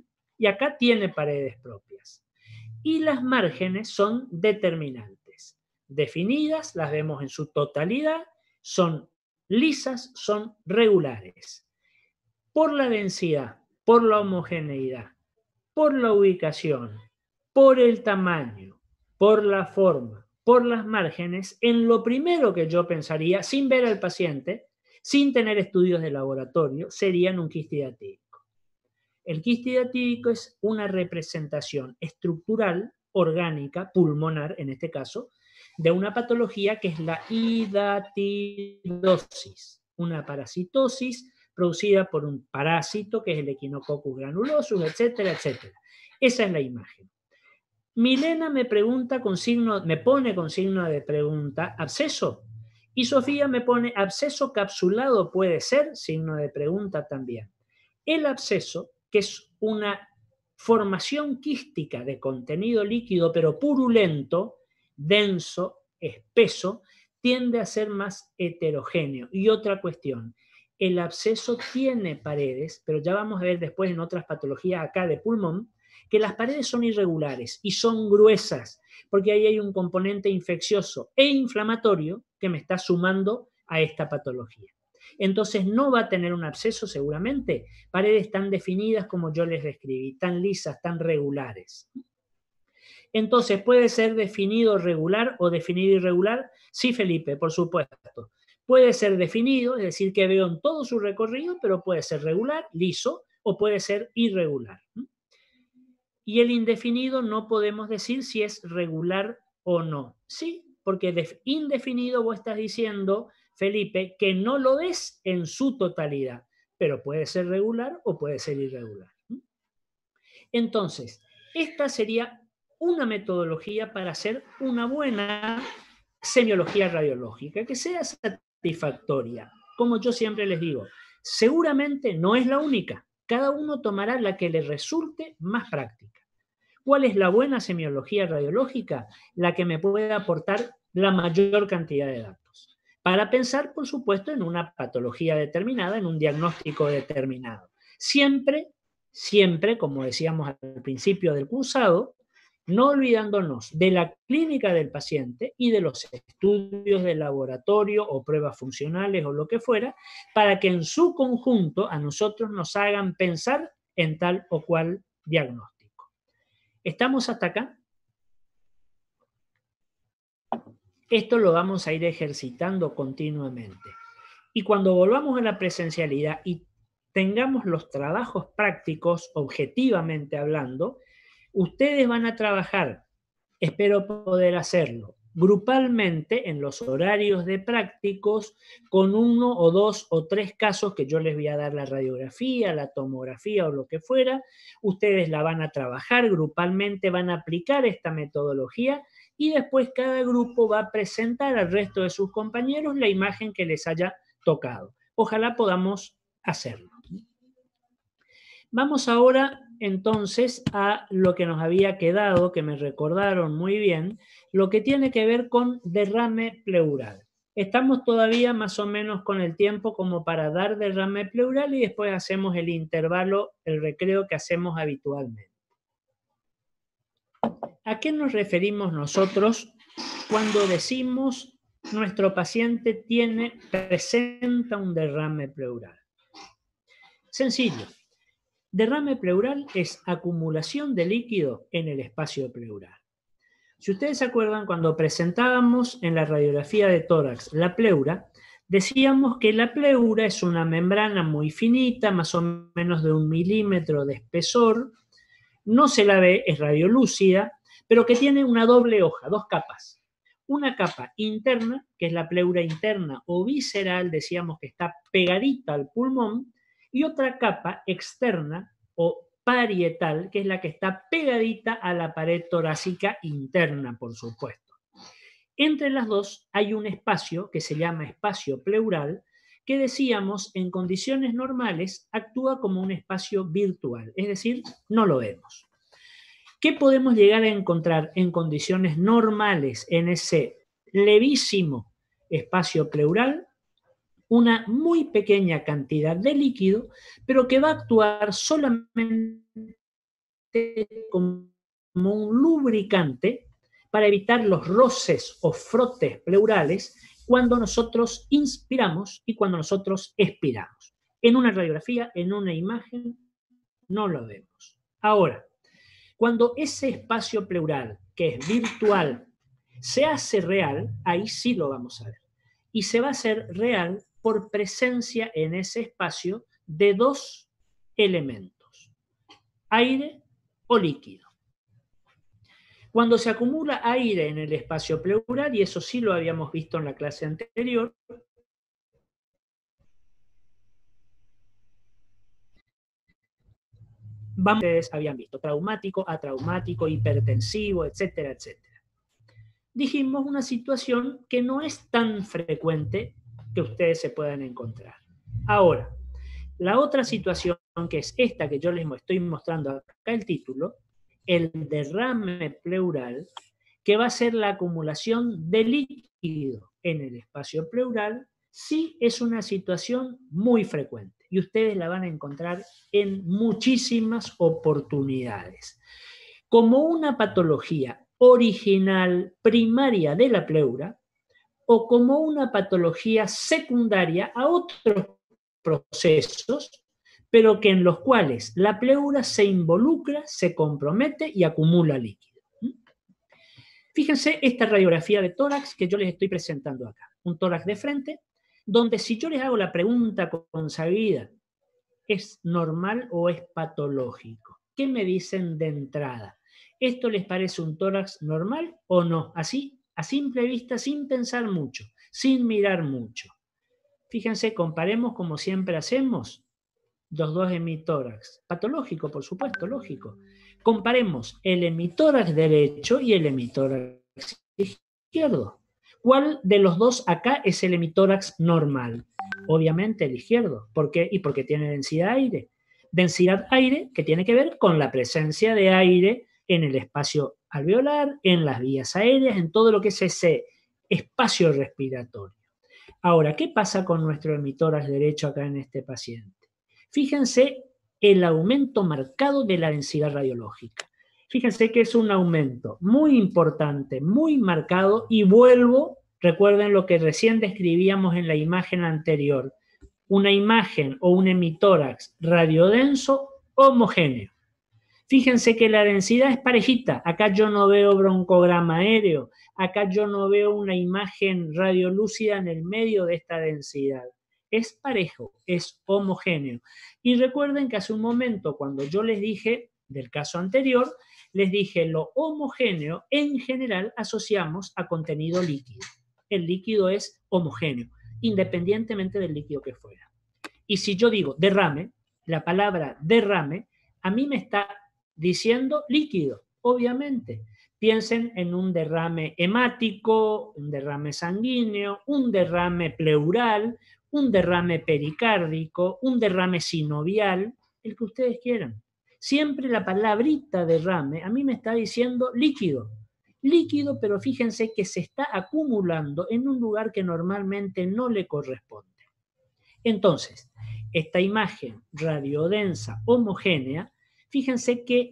Y acá tiene paredes propias. Y las márgenes son determinantes. Definidas, las vemos en su totalidad, son lisas, son regulares. Por la densidad, por la homogeneidad, por la ubicación, por el tamaño, por la forma, por las márgenes, en lo primero que yo pensaría, sin ver al paciente, sin tener estudios de laboratorio, serían un quiste hidatídico. El quiste hidatídico es una representación estructural, orgánica, pulmonar en este caso, de una patología que es la hidatidosis, una parasitosis producida por un parásito que es el Echinococcus granulosus, etcétera, etcétera. Esa es la imagen. Milena me pregunta con signo, me pone con signo de pregunta, absceso. Y Sofía me pone absceso capsulado, puede ser, signo de pregunta también. El absceso, que es una formación quística de contenido líquido, pero purulento, denso, espeso, tiende a ser más heterogéneo. Y otra cuestión, el absceso tiene paredes, pero ya vamos a ver después en otras patologías acá de pulmón, que las paredes son irregulares y son gruesas, porque ahí hay un componente infeccioso e inflamatorio que me está sumando a esta patología. Entonces no va a tener un absceso seguramente, paredes tan definidas como yo les describí, tan lisas, tan regulares. Entonces, ¿puede ser definido regular o definido irregular? Sí, Felipe, por supuesto. Puede ser definido, es decir, que veo en todo su recorrido, pero puede ser regular, liso, o puede ser irregular. Y el indefinido no podemos decir si es regular o no. Sí, porque indefinido vos estás diciendo, Felipe, que no lo ves en su totalidad, pero puede ser regular o puede ser irregular. Entonces, esta sería una metodología para hacer una buena semiología radiológica, que sea satisfactoria. Como yo siempre les digo, seguramente no es la única. Cada uno tomará la que le resulte más práctica. ¿Cuál es la buena semiología radiológica? La que me puede aportar la mayor cantidad de datos. Para pensar, por supuesto, en una patología determinada, en un diagnóstico determinado. Siempre, siempre, como decíamos al principio del cursado, no olvidándonos de la clínica del paciente y de los estudios de laboratorio o pruebas funcionales o lo que fuera, para que en su conjunto a nosotros nos hagan pensar en tal o cual diagnóstico. ¿Estamos hasta acá? Esto lo vamos a ir ejercitando continuamente. Y cuando volvamos a la presencialidad y tengamos los trabajos prácticos, objetivamente hablando, ustedes van a trabajar, espero poder hacerlo, grupalmente en los horarios de prácticos con uno o dos o tres casos que yo les voy a dar la radiografía, la tomografía o lo que fuera. Ustedes la van a trabajar grupalmente, van a aplicar esta metodología y después cada grupo va a presentar al resto de sus compañeros la imagen que les haya tocado. Ojalá podamos hacerlo. Vamos ahora entonces a lo que nos había quedado, que me recordaron muy bien, lo que tiene que ver con derrame pleural. Estamos todavía más o menos con el tiempo como para dar derrame pleural y después hacemos el intervalo, el recreo que hacemos habitualmente. ¿A qué nos referimos nosotros cuando decimos nuestro paciente tiene, presenta un derrame pleural? Sencillo. Derrame pleural es acumulación de líquido en el espacio pleural. Si ustedes se acuerdan, cuando presentábamos en la radiografía de tórax la pleura, decíamos que la pleura es una membrana muy finita, más o menos de un milímetro de espesor, no se la ve, es radiolúcida, pero que tiene una doble hoja, dos capas. Una capa interna, que es la pleura interna o visceral, decíamos que está pegadita al pulmón, y otra capa externa o parietal, que es la que está pegadita a la pared torácica interna, por supuesto. Entre las dos hay un espacio que se llama espacio pleural, que decíamos en condiciones normales actúa como un espacio virtual, es decir, no lo vemos. ¿Qué podemos llegar a encontrar en condiciones normales en ese levísimo espacio pleural? Una muy pequeña cantidad de líquido, pero que va a actuar solamente como un lubricante para evitar los roces o frotes pleurales cuando nosotros inspiramos y cuando nosotros expiramos. En una radiografía, en una imagen, no lo vemos. Ahora, cuando ese espacio pleural, que es virtual, se hace real, ahí sí lo vamos a ver. Y se va a hacer real por presencia en ese espacio de dos elementos, aire o líquido. Cuando se acumula aire en el espacio pleural, y eso sí lo habíamos visto en la clase anterior, vamos, ustedes habían visto traumático, atraumático, hipertensivo, etcétera, etcétera. Dijimos una situación que no es tan frecuente que ustedes se puedan encontrar. Ahora, la otra situación, que es esta que yo les estoy mostrando acá el título, el derrame pleural, que va a ser la acumulación de líquido en el espacio pleural, sí es una situación muy frecuente y ustedes la van a encontrar en muchísimas oportunidades. Como una patología original primaria de la pleura o como una patología secundaria a otros procesos, pero que en los cuales la pleura se involucra, se compromete y acumula líquido. Fíjense esta radiografía de tórax que yo les estoy presentando acá. Un tórax de frente, donde si yo les hago la pregunta consabida, ¿es normal o es patológico? ¿Qué me dicen de entrada? ¿Esto les parece un tórax normal o no? Así, a simple vista, sin pensar mucho, sin mirar mucho. Fíjense, comparemos como siempre hacemos los dos hemitórax. Patológico, por supuesto, lógico. Comparemos el hemitórax derecho y el hemitórax izquierdo. ¿Cuál de los dos acá es el hemitórax normal? Obviamente el izquierdo. ¿Por qué? Y porque tiene densidad aire. Densidad aire que tiene que ver con la presencia de aire en el espacio alveolar, en las vías aéreas, en todo lo que es ese espacio respiratorio. Ahora, ¿qué pasa con nuestro hemitórax derecho acá en este paciente? Fíjense el aumento marcado de la densidad radiológica. Fíjense que es un aumento muy importante, muy marcado, y vuelvo, recuerden lo que recién describíamos en la imagen anterior, una imagen o un hemitórax radiodenso homogéneo. Fíjense que la densidad es parejita. Acá yo no veo broncograma aéreo. Acá yo no veo una imagen radiolúcida en el medio de esta densidad. Es parejo, es homogéneo. Y recuerden que hace un momento, cuando yo les dije del caso anterior, les dije lo homogéneo en general asociamos a contenido líquido. El líquido es homogéneo, independientemente del líquido que fuera. Y si yo digo derrame, la palabra derrame a mí me está diciendo líquido, obviamente. Piensen en un derrame hemático, un derrame sanguíneo, un derrame pleural, un derrame pericárdico, un derrame sinovial, el que ustedes quieran. Siempre la palabrita derrame a mí me está diciendo líquido. Líquido, pero fíjense que se está acumulando en un lugar que normalmente no le corresponde. Entonces, esta imagen radiodensa homogénea, fíjense que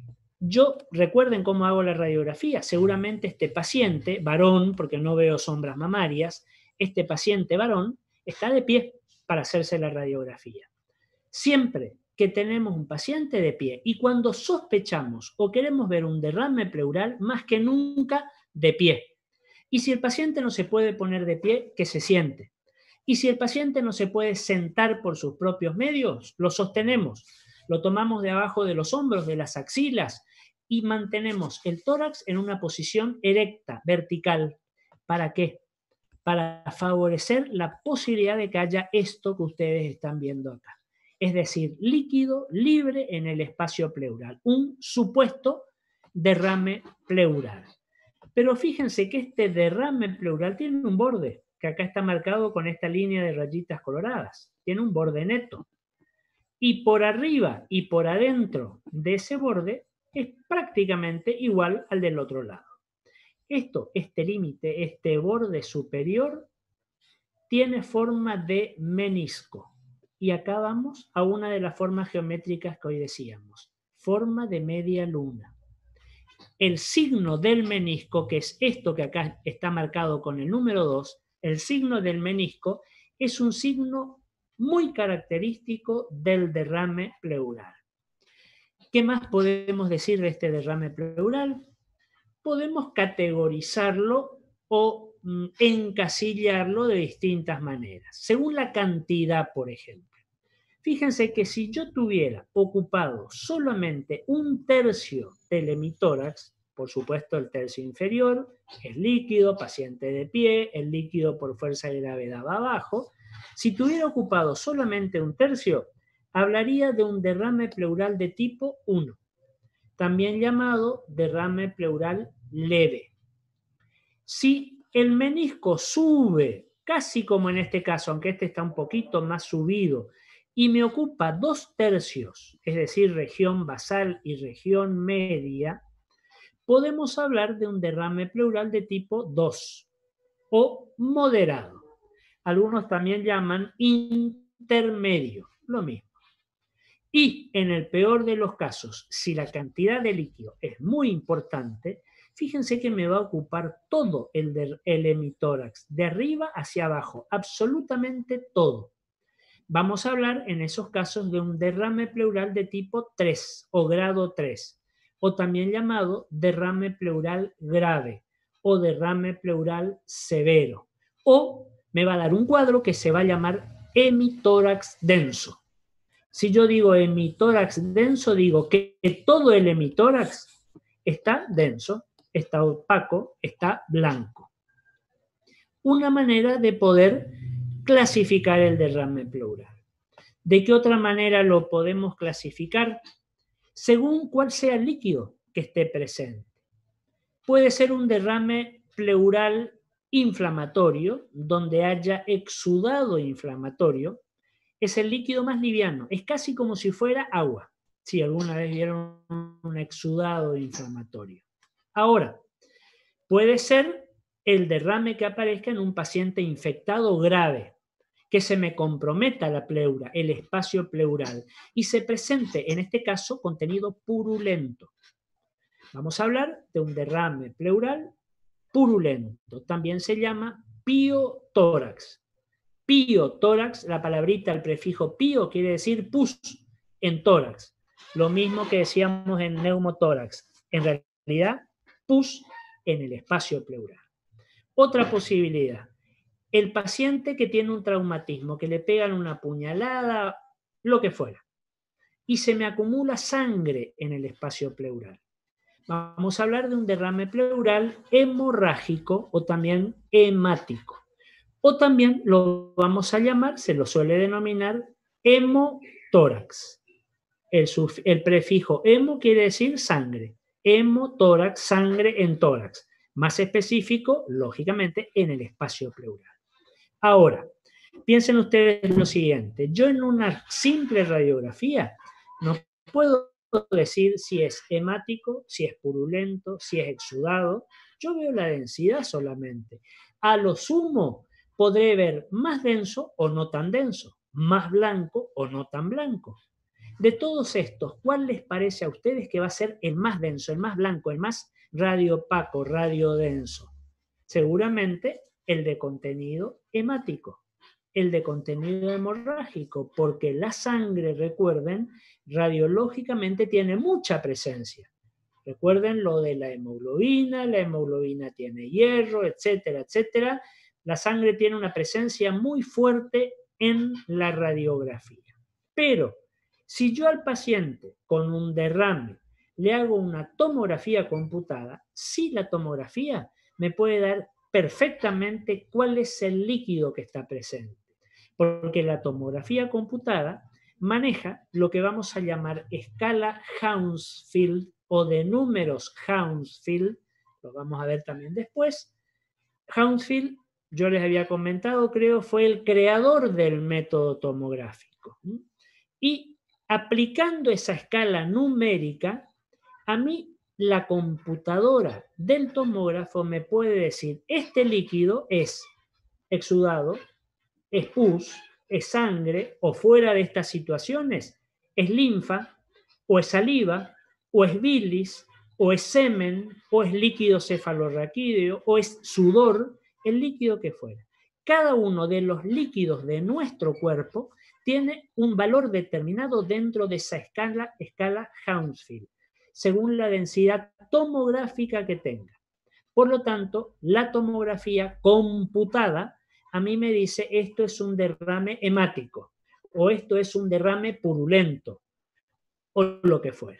yo, recuerden cómo hago la radiografía, seguramente este paciente, varón, porque no veo sombras mamarias, este paciente varón está de pie para hacerse la radiografía. Siempre que tenemos un paciente de pie y cuando sospechamos o queremos ver un derrame pleural, más que nunca de pie. Y si el paciente no se puede poner de pie, que se siente. Y si el paciente no se puede sentar por sus propios medios, lo sostenemos, lo tomamos de abajo de los hombros, de las axilas, y mantenemos el tórax en una posición erecta, vertical. ¿Para qué? Para favorecer la posibilidad de que haya esto que ustedes están viendo acá. Es decir, líquido libre en el espacio pleural, un supuesto derrame pleural. Pero fíjense que este derrame pleural tiene un borde, que acá está marcado con esta línea de rayitas coloradas. Tiene un borde neto. Y por arriba y por adentro de ese borde es prácticamente igual al del otro lado. Esto, este límite, este borde superior, tiene forma de menisco. Y acá vamos a una de las formas geométricas que hoy decíamos, forma de media luna. El signo del menisco, que es esto que acá está marcado con el número dos, el signo del menisco es un signo muy característico del derrame pleural. ¿Qué más podemos decir de este derrame pleural? Podemos categorizarlo o mm, encasillarlo de distintas maneras, según la cantidad, por ejemplo. Fíjense que si yo tuviera ocupado solamente un tercio del hemitórax, por supuesto el tercio inferior es líquido, paciente de pie, el líquido por fuerza de gravedad va abajo. Si tuviera ocupado solamente un tercio, hablaría de un derrame pleural de tipo uno, también llamado derrame pleural leve. Si el menisco sube, casi como en este caso, aunque este está un poquito más subido, y me ocupa dos tercios, es decir, región basal y región media, podemos hablar de un derrame pleural de tipo dos o moderado. Algunos también llaman intermedio, lo mismo. Y en el peor de los casos, si la cantidad de líquido es muy importante, fíjense que me va a ocupar todo el, de, el hemitórax, de arriba hacia abajo, absolutamente todo. Vamos a hablar en esos casos de un derrame pleural de tipo tres o grado tres, o también llamado derrame pleural grave o derrame pleural severo. O me va a dar un cuadro que se va a llamar hemitórax denso. Si yo digo hemitórax denso, digo que todo el hemitórax está denso, está opaco, está blanco. Una manera de poder clasificar el derrame pleural. ¿De qué otra manera lo podemos clasificar? Según cuál sea el líquido que esté presente. Puede ser un derrame pleural inflamatorio, donde haya exudado inflamatorio. Es el líquido más liviano, es casi como si fuera agua. si alguna vez vieron un exudado inflamatorio. Ahora, puede ser el derrame que aparezca en un paciente infectado grave, que se me comprometa la pleura, el espacio pleural, y se presente, en este caso, contenido purulento. Vamos a hablar de un derrame pleural purulento. También se llama piotórax. Piotórax, la palabrita, el prefijo pio, quiere decir pus en tórax. Lo mismo que decíamos en neumotórax. En realidad, pus en el espacio pleural. Otra posibilidad. El paciente que tiene un traumatismo, que le pegan una puñalada, lo que fuera, y se me acumula sangre en el espacio pleural. Vamos a hablar de un derrame pleural hemorrágico o también hemático. O también lo vamos a llamar, se lo suele denominar, hemotórax. El, el prefijo hemo quiere decir sangre. Hemotórax, sangre en tórax. Más específico, lógicamente, en el espacio pleural. Ahora, piensen ustedes lo siguiente. Yo en una simple radiografía no puedo decir si es hemático, si es purulento, si es exudado. Yo veo la densidad solamente. A lo sumo podré ver más denso o no tan denso, más blanco o no tan blanco. De todos estos, ¿cuál les parece a ustedes que va a ser el más denso, el más blanco, el más radiopaco, radiodenso? Seguramente el de contenido hemático, el de contenido hemorrágico, porque la sangre, recuerden, radiológicamente tiene mucha presencia. Recuerden lo de la hemoglobina, la hemoglobina tiene hierro, etcétera, etcétera. La sangre tiene una presencia muy fuerte en la radiografía. Pero si yo al paciente con un derrame le hago una tomografía computada, sí, la tomografía me puede dar perfectamente cuál es el líquido que está presente. Porque la tomografía computada maneja lo que vamos a llamar escala Hounsfield o de números Hounsfield, lo vamos a ver también después. Hounsfield, yo les había comentado, creo, fue el creador del método tomográfico. Y aplicando esa escala numérica, a mí la computadora del tomógrafo me puede decir, este líquido es exudado, es pus, es sangre, o fuera de estas situaciones, es linfa, o es saliva, o es bilis, o es semen, o es líquido cefalorraquídeo, o es sudor, el líquido que fuera. Cada uno de los líquidos de nuestro cuerpo tiene un valor determinado dentro de esa escala, escala Hounsfield, según la densidad tomográfica que tenga. Por lo tanto, la tomografía computada a mí me dice esto es un derrame hemático o esto es un derrame purulento o lo que fuera.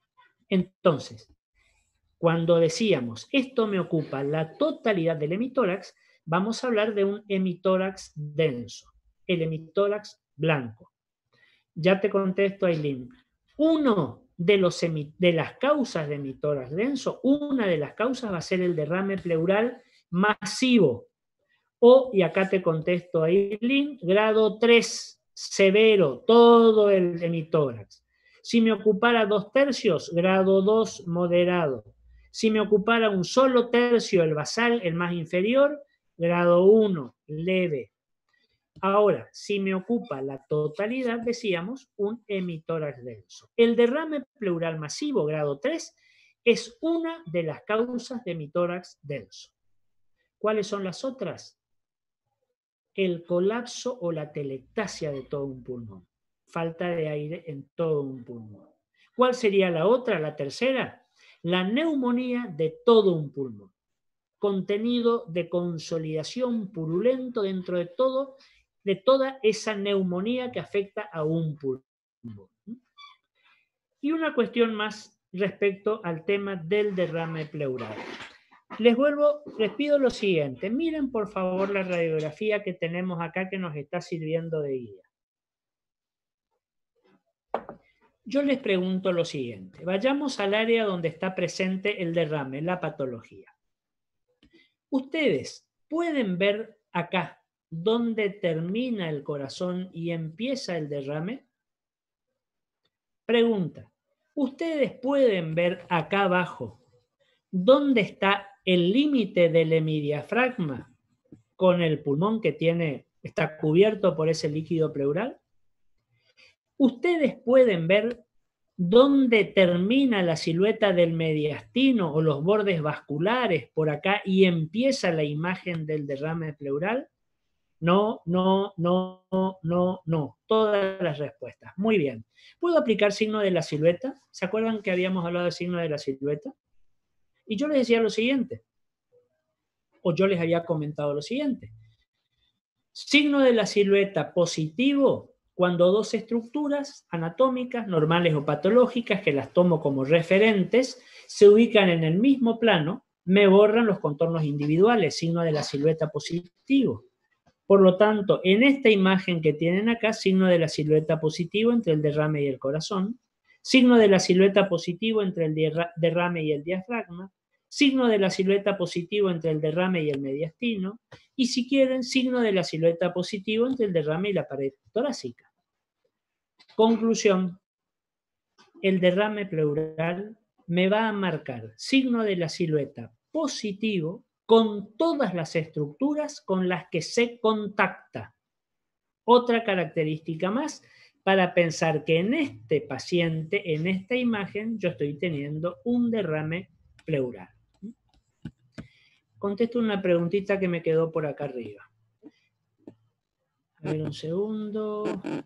Entonces, cuando decíamos esto me ocupa la totalidad del hemitórax, vamos a hablar de un hemitórax denso, el hemitórax blanco. Ya te contesto, Aileen. Uno de, los de las causas de hemitórax denso, una de las causas va a ser el derrame pleural masivo. O, y acá te contesto, Aileen, grado tres, severo, todo el hemitórax. Si me ocupara dos tercios, grado dos, moderado. Si me ocupara un solo tercio, el basal, el más inferior, grado uno, leve. Ahora, si me ocupa la totalidad, decíamos, un hemitórax denso. El derrame pleural masivo, grado tres, es una de las causas de hemitórax denso. ¿Cuáles son las otras? El colapso o la telectasia de todo un pulmón. Falta de aire en todo un pulmón. ¿Cuál sería la otra, la tercera? La neumonía de todo un pulmón. Contenido de consolidación purulento dentro de todo, de toda esa neumonía que afecta a un pulmón. Y una cuestión más respecto al tema del derrame pleural. Les vuelvo, les pido lo siguiente, miren por favor la radiografía que tenemos acá que nos está sirviendo de guía. Yo les pregunto lo siguiente, vayamos al área donde está presente el derrame, la patología. Ustedes pueden ver acá dónde termina el corazón y empieza el derrame. Pregunta. Ustedes pueden ver acá abajo dónde está el límite del hemidiafragma con el pulmón que tiene, está cubierto por ese líquido pleural. Ustedes pueden ver dónde termina la silueta del mediastino o los bordes vasculares por acá y empieza la imagen del derrame pleural. No, no, no, no, no. Todas las respuestas. Muy bien. ¿Puedo aplicar signo de la silueta? ¿Se acuerdan que habíamos hablado del signo de la silueta? Y yo les decía lo siguiente. O yo les había comentado lo siguiente. Signo de la silueta positivo cuando dos estructuras anatómicas, normales o patológicas, que las tomo como referentes, se ubican en el mismo plano, me borran los contornos individuales, signo de la silueta positivo. Por lo tanto, en esta imagen que tienen acá, signo de la silueta positivo entre el derrame y el corazón, signo de la silueta positivo entre el derrame y el diafragma, signo de la silueta positivo entre el derrame y el mediastino, y si quieren, signo de la silueta positivo entre el derrame y la pared torácica. Conclusión, el derrame pleural me va a marcar signo de la silueta positivo con todas las estructuras con las que se contacta. Otra característica más para pensar que en este paciente, en esta imagen, yo estoy teniendo un derrame pleural. Contesto una preguntita que me quedó por acá arriba. A ver un segundo.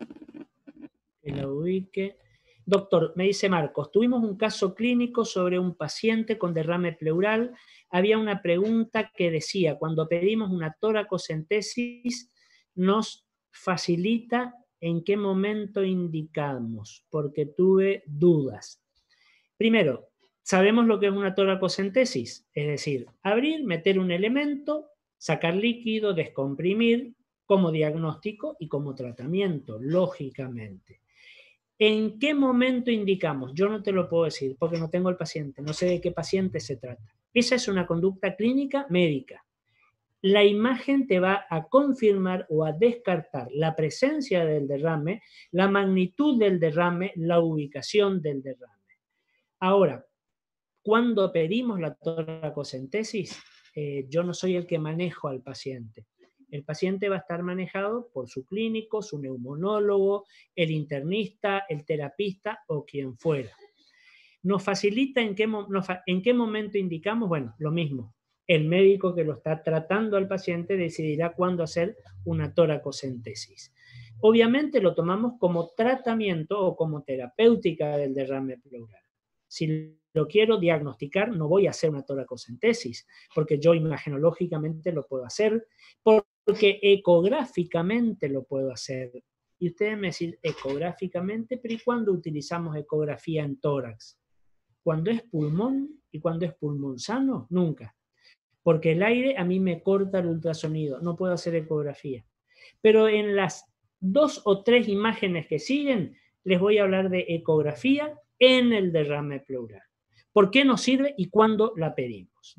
Que la ubique. Doctor, me dice Marcos, tuvimos un caso clínico sobre un paciente con derrame pleural. Había una pregunta que decía, cuando pedimos una toracocentesis, ¿nos facilita en qué momento indicamos? Porque tuve dudas. Primero, sabemos lo que es una toracocentesis, es decir, abrir, meter un elemento, sacar líquido, descomprimir, como diagnóstico y como tratamiento, lógicamente. ¿En qué momento indicamos? Yo no te lo puedo decir porque no tengo el paciente, no sé de qué paciente se trata. Esa es una conducta clínica médica. La imagen te va a confirmar o a descartar la presencia del derrame, la magnitud del derrame, la ubicación del derrame. Ahora, cuando pedimos la toracocentesis, eh, yo no soy el que manejo al paciente. El paciente va a estar manejado por su clínico, su neumonólogo, el internista, el terapista o quien fuera. ¿Nos facilita en qué, en qué momento indicamos? Bueno, lo mismo. El médico que lo está tratando al paciente decidirá cuándo hacer una toracocentesis. Obviamente lo tomamos como tratamiento o como terapéutica del derrame pleural. Si lo quiero diagnosticar, no voy a hacer una toracocentesis, porque yo imagenológicamente lo puedo hacer, porque ecográficamente lo puedo hacer. Y ustedes me dicen, ecográficamente, pero ¿y cuándo utilizamos ecografía en tórax? ¿Cuando es pulmón y cuando es pulmón sano? Nunca. Porque el aire a mí me corta el ultrasonido, no puedo hacer ecografía. Pero en las dos o tres imágenes que siguen, les voy a hablar de ecografía en el derrame pleural. ¿Por qué nos sirve y cuándo la pedimos?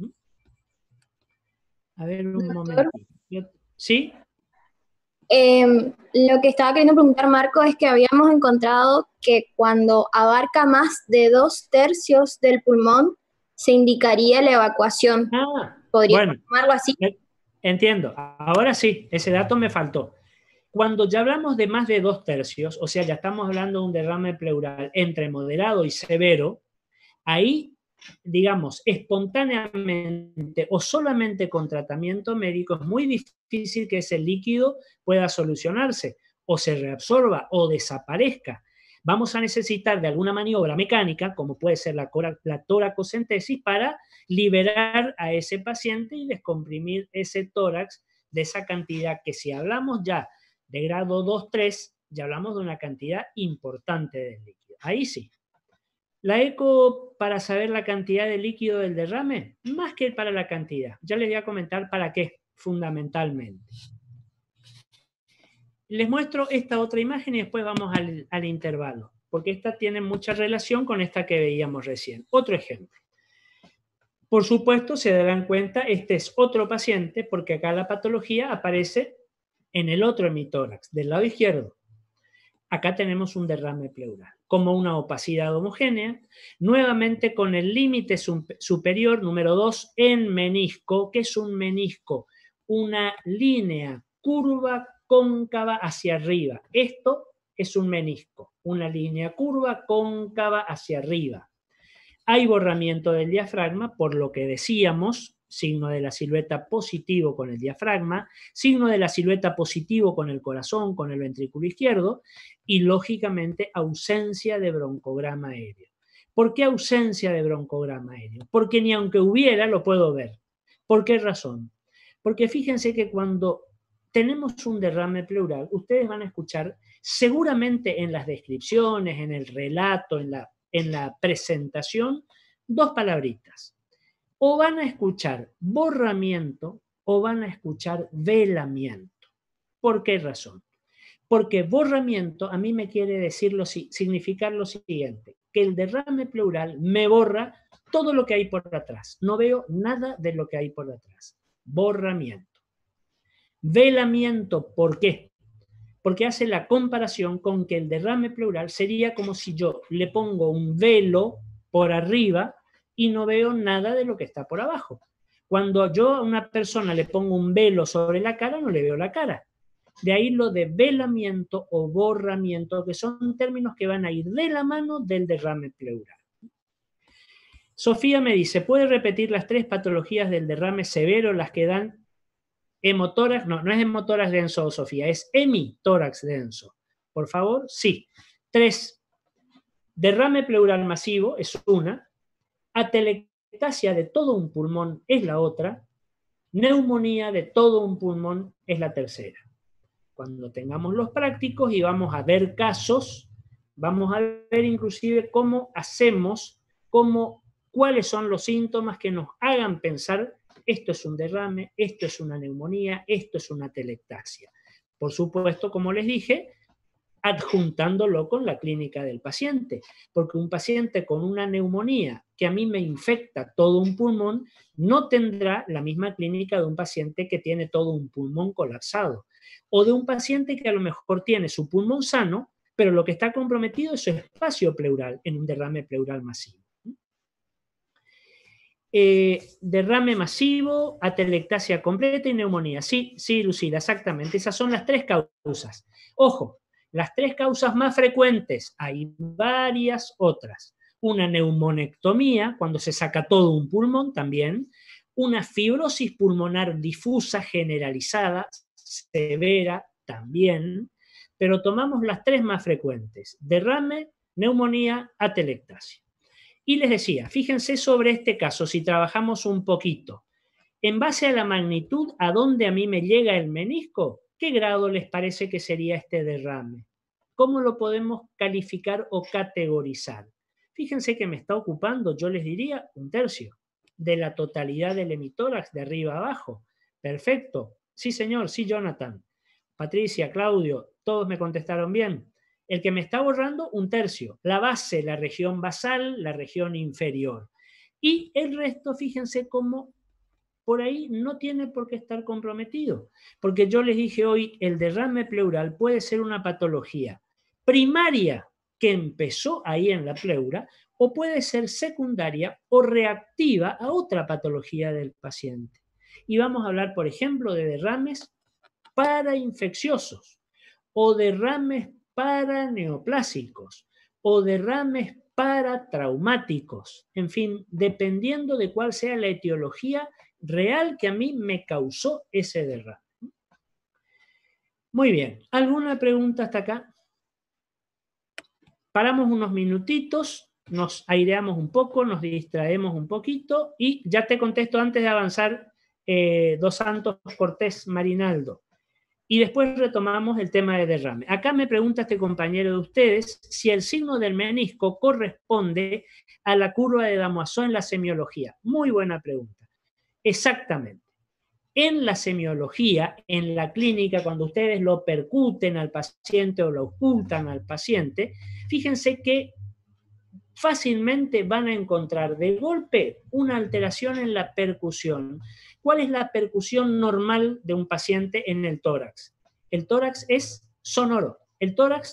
A ver un momento. ¿Sí? Eh, lo que estaba queriendo preguntar, Marco, es que habíamos encontrado que cuando abarca más de dos tercios del pulmón, se indicaría la evacuación. Ah, ¿Podría bueno, llamarlo así? Entiendo. Ahora sí, ese dato me faltó. Cuando ya hablamos de más de dos tercios, o sea, ya estamos hablando de un derrame pleural entre moderado y severo, ahí, digamos, espontáneamente o solamente con tratamiento médico, es muy difícil que ese líquido pueda solucionarse, o se reabsorba o desaparezca. Vamos a necesitar de alguna maniobra mecánica, como puede ser la, la toracocentesis, para liberar a ese paciente y descomprimir ese tórax de esa cantidad que, si hablamos ya de grado dos tres, ya hablamos de una cantidad importante de líquido. Ahí sí. La eco para saber la cantidad de líquido del derrame, más que para la cantidad. Ya les voy a comentar para qué, fundamentalmente. Les muestro esta otra imagen y después vamos al, al intervalo, porque esta tiene mucha relación con esta que veíamos recién. Otro ejemplo. Por supuesto, se darán cuenta, este es otro paciente, porque acá la patología aparece en el otro hemitórax, del lado izquierdo. Acá tenemos un derrame pleural, como una opacidad homogénea, nuevamente con el límite superior, número dos, en menisco. ¿Qué es un menisco? Una línea curva cóncava hacia arriba. Esto es un menisco, una línea curva cóncava hacia arriba. Hay borramiento del diafragma, por lo que decíamos, signo de la silueta positivo con el diafragma, signo de la silueta positivo con el corazón, con el ventrículo izquierdo, y lógicamente ausencia de broncograma aéreo. ¿Por qué ausencia de broncograma aéreo? Porque ni aunque hubiera lo puedo ver. ¿Por qué razón? Porque fíjense que cuando tenemos un derrame pleural, ustedes van a escuchar seguramente en las descripciones, en el relato, en la, en la presentación, dos palabritas. O van a escuchar borramiento o van a escuchar velamiento. ¿Por qué razón? Porque borramiento a mí me quiere decir lo, significar lo siguiente, que el derrame pleural me borra todo lo que hay por atrás. No veo nada de lo que hay por atrás. Borramiento. Velamiento, ¿por qué? Porque hace la comparación con que el derrame pleural sería como si yo le pongo un velo por arriba y no veo nada de lo que está por abajo. Cuando yo a una persona le pongo un velo sobre la cara, no le veo la cara. De ahí lo de velamiento o borramiento, que son términos que van a ir de la mano del derrame pleural. Sofía me dice, ¿puede repetir las tres patologías del derrame severo, las que dan hemotórax? No, no es hemotórax denso, Sofía, es hemitórax denso. Por favor, sí. Tres, derrame pleural masivo es una, atelectasia de todo un pulmón es la otra, neumonía de todo un pulmón es la tercera. Cuando tengamos los prácticos y vamos a ver casos, vamos a ver inclusive cómo hacemos, cómo, cuáles son los síntomas que nos hagan pensar esto es un derrame, esto es una neumonía, esto es una atelectasia. Por supuesto, como les dije, adjuntándolo con la clínica del paciente, porque un paciente con una neumonía que a mí me infecta todo un pulmón no tendrá la misma clínica de un paciente que tiene todo un pulmón colapsado, o de un paciente que a lo mejor tiene su pulmón sano, pero lo que está comprometido es su espacio pleural en un derrame pleural masivo. Eh, derrame masivo, atelectasia completa y neumonía. Sí, sí, Lucila, exactamente. Esas son las tres causas. Ojo, las tres causas más frecuentes, hay varias otras. Una neumonectomía, cuando se saca todo un pulmón también. Una fibrosis pulmonar difusa generalizada, severa también. Pero tomamos las tres más frecuentes. Derrame, neumonía, atelectasia. Y les decía, fíjense sobre este caso, si trabajamos un poquito, en base a la magnitud a dónde a mí me llega el menisco, ¿qué grado les parece que sería este derrame? ¿Cómo lo podemos calificar o categorizar? Fíjense que me está ocupando, yo les diría, un tercio de la totalidad del hemitórax de arriba a abajo. Perfecto. Sí, señor, sí, Jonathan. Patricia, Claudio, todos me contestaron bien. El que me está borrando, un tercio. La base, la región basal, la región inferior. Y el resto, fíjense cómo por ahí no tiene por qué estar comprometido. Porque yo les dije hoy, el derrame pleural puede ser una patología primaria que empezó ahí en la pleura, o puede ser secundaria o reactiva a otra patología del paciente. Y vamos a hablar, por ejemplo, de derrames parainfecciosos o derrames paraneoplásicos o derrames paratraumáticos, en fin, dependiendo de cuál sea la etiología real que a mí me causó ese derrame. Muy bien, ¿alguna pregunta hasta acá? Paramos unos minutitos, nos aireamos un poco, nos distraemos un poquito y ya te contesto antes de avanzar, eh, Dos Santos Cortés Marinaldo. Y después retomamos el tema de derrame. Acá me pregunta este compañero de ustedes si el signo del menisco corresponde a la curva de Damoiseau en la semiología. Muy buena pregunta. Exactamente. En la semiología, en la clínica, cuando ustedes lo percuten al paciente o lo ocultan al paciente, fíjense que fácilmente van a encontrar de golpe una alteración en la percusión. ¿Cuál es la percusión normal de un paciente en el tórax? El tórax es sonoro. El tórax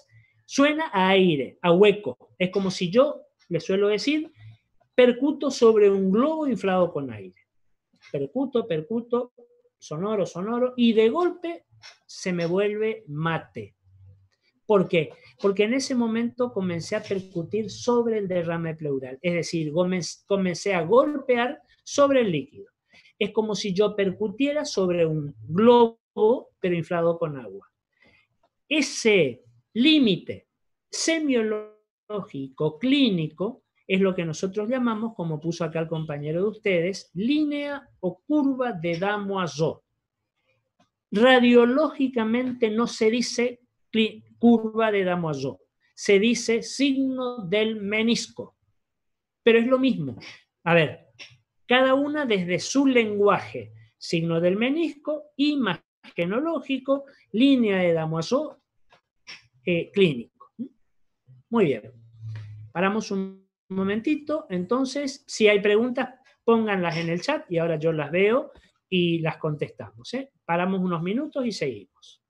Suena a aire, a hueco. Es como si yo, le suelo decir, percuto sobre un globo inflado con aire. Percuto, percuto, sonoro, sonoro, y de golpe se me vuelve mate. ¿Por qué? Porque en ese momento comencé a percutir sobre el derrame pleural, es decir, comencé a golpear sobre el líquido. Es como si yo percutiera sobre un globo, pero inflado con agua. Ese límite semiológico clínico es lo que nosotros llamamos, como puso acá el compañero de ustedes, línea o curva de Damoiseau. Radiológicamente no se dice curva de Damoiseau, se dice signo del menisco, pero es lo mismo. A ver, cada una desde su lenguaje, signo del menisco, imagenológico, línea de Damoiseau, eh, clínico. Muy bien, paramos un momentito. Entonces, si hay preguntas, pónganlas en el chat y ahora yo las veo y las contestamos, ¿eh? Paramos unos minutos y seguimos.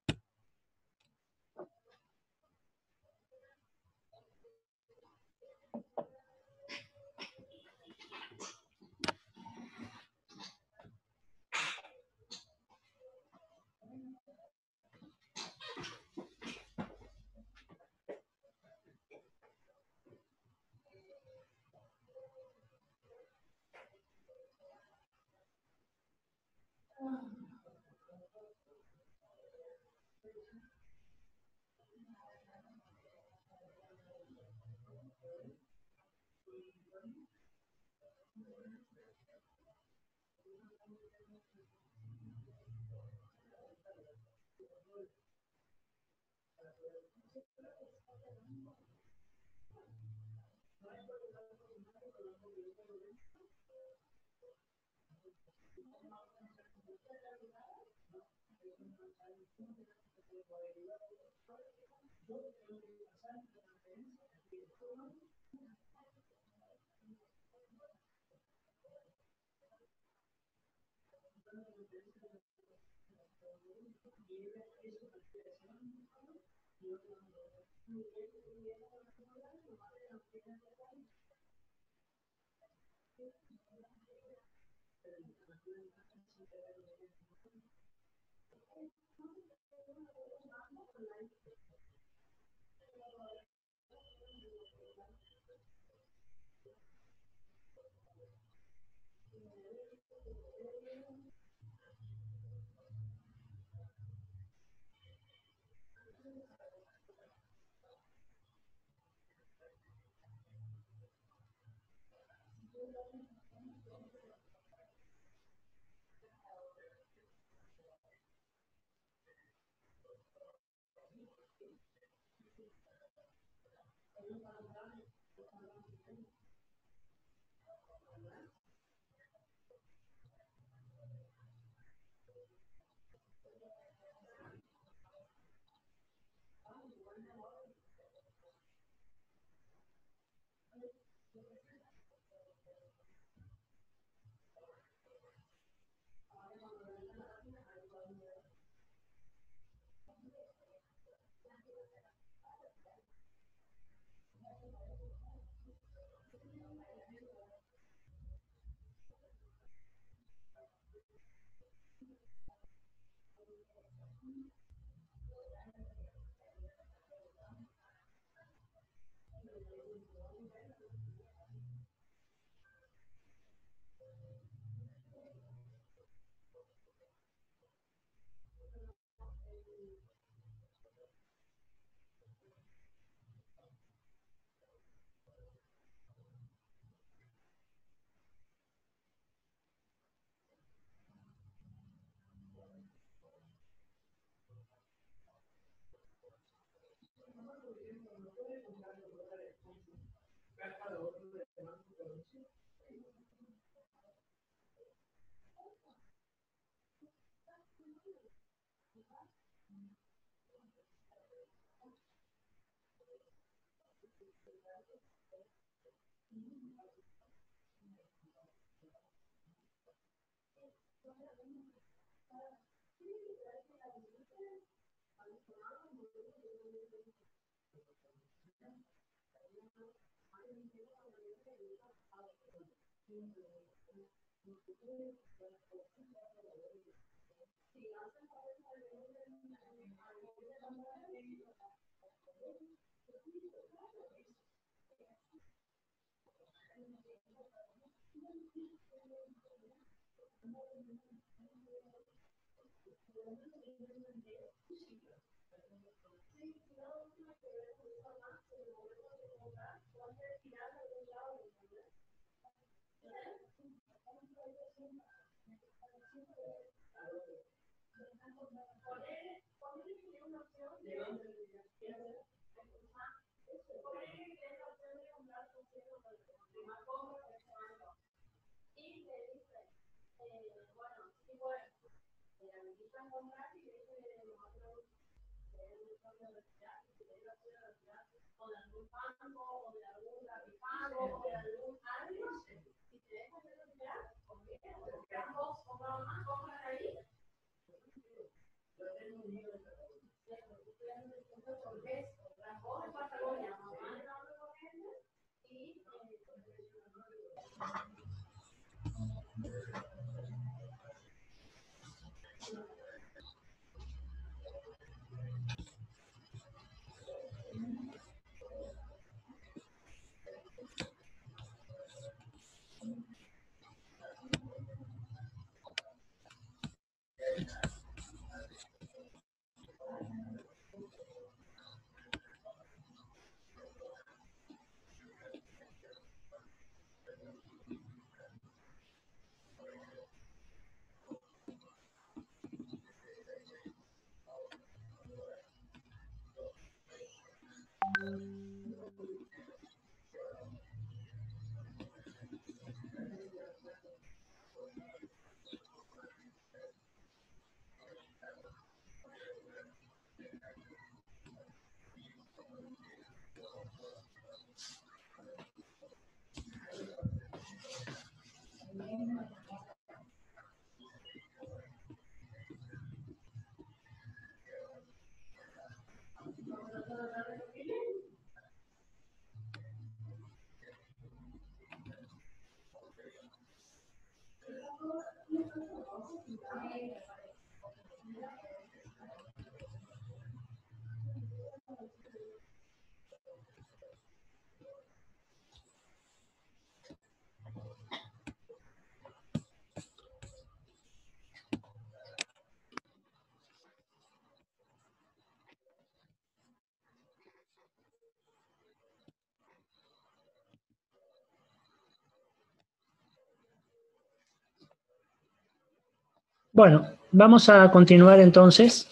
Bueno, vamos a continuar entonces.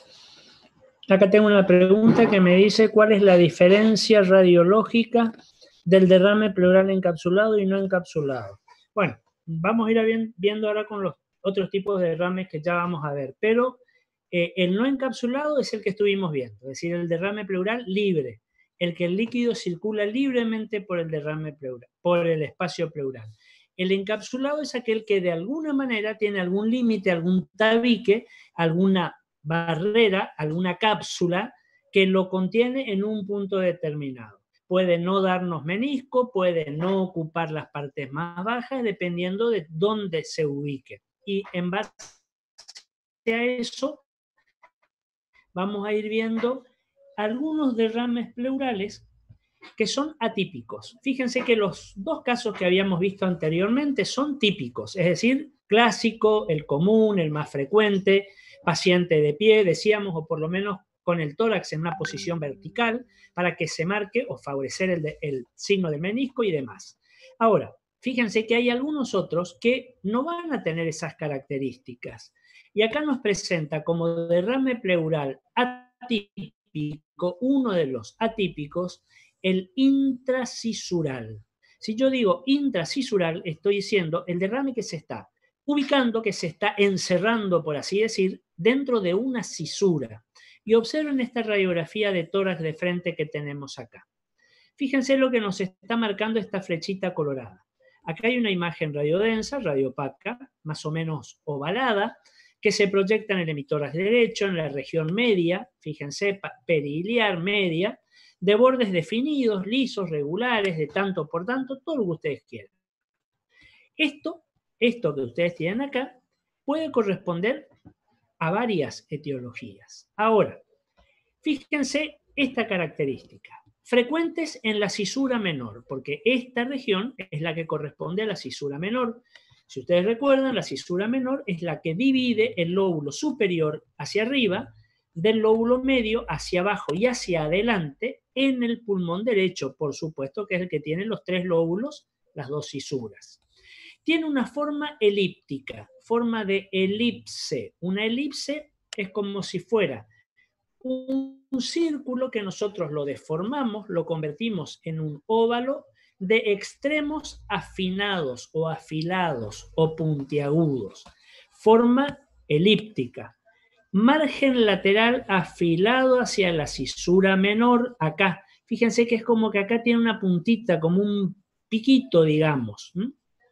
Acá tengo una pregunta que me dice cuál es la diferencia radiológica del derrame pleural encapsulado y no encapsulado. Bueno, vamos a ir viendo ahora con los otros tipos de derrames que ya vamos a ver, pero eh, el no encapsulado es el que estuvimos viendo, es decir, el derrame pleural libre, el que el líquido circula libremente por el derrame pleural, por el espacio pleural. El encapsulado es aquel que de alguna manera tiene algún límite, algún tabique, alguna barrera, alguna cápsula que lo contiene en un punto determinado. Puede no darnos menisco, puede no ocupar las partes más bajas, dependiendo de dónde se ubique. Y en base a eso, vamos a ir viendo algunos derrames pleurales que son atípicos. Fíjense que los dos casos que habíamos visto anteriormente son típicos, es decir, clásico, el común, el más frecuente, paciente de pie, decíamos, o por lo menos con el tórax en una posición vertical para que se marque o favorecer el, de, el signo del menisco y demás. Ahora, fíjense que hay algunos otros que no van a tener esas características. Y acá nos presenta como derrame pleural atípico, uno de los atípicos, el intracisural. Si yo digo intracisural, estoy diciendo el derrame que se está ubicando, que se está encerrando, por así decir, dentro de una cisura. Y observen esta radiografía de tórax de frente que tenemos acá. Fíjense lo que nos está marcando esta flechita colorada. Acá hay una imagen radiodensa, radiopaca, más o menos ovalada, que se proyecta en el hemitórax derecho, en la región media, fíjense, periliar media, de bordes definidos, lisos, regulares, de tanto por tanto, todo lo que ustedes quieran. Esto, esto que ustedes tienen acá puede corresponder a varias etiologías. Ahora, fíjense esta característica. Frecuentes en la cisura menor, porque esta región es la que corresponde a la cisura menor. Si ustedes recuerdan, la cisura menor es la que divide el lóbulo superior hacia arriba del lóbulo medio hacia abajo y hacia adelante en el pulmón derecho, por supuesto que es el que tiene los tres lóbulos, las dos cisuras. Tiene una forma elíptica, forma de elipse. Una elipse es como si fuera un, un círculo que nosotros lo deformamos, lo convertimos en un óvalo de extremos afinados o afilados o puntiagudos. Forma elíptica. Margen lateral afilado hacia la cisura menor, acá. Fíjense que es como que acá tiene una puntita, como un piquito, digamos. ¿Mm?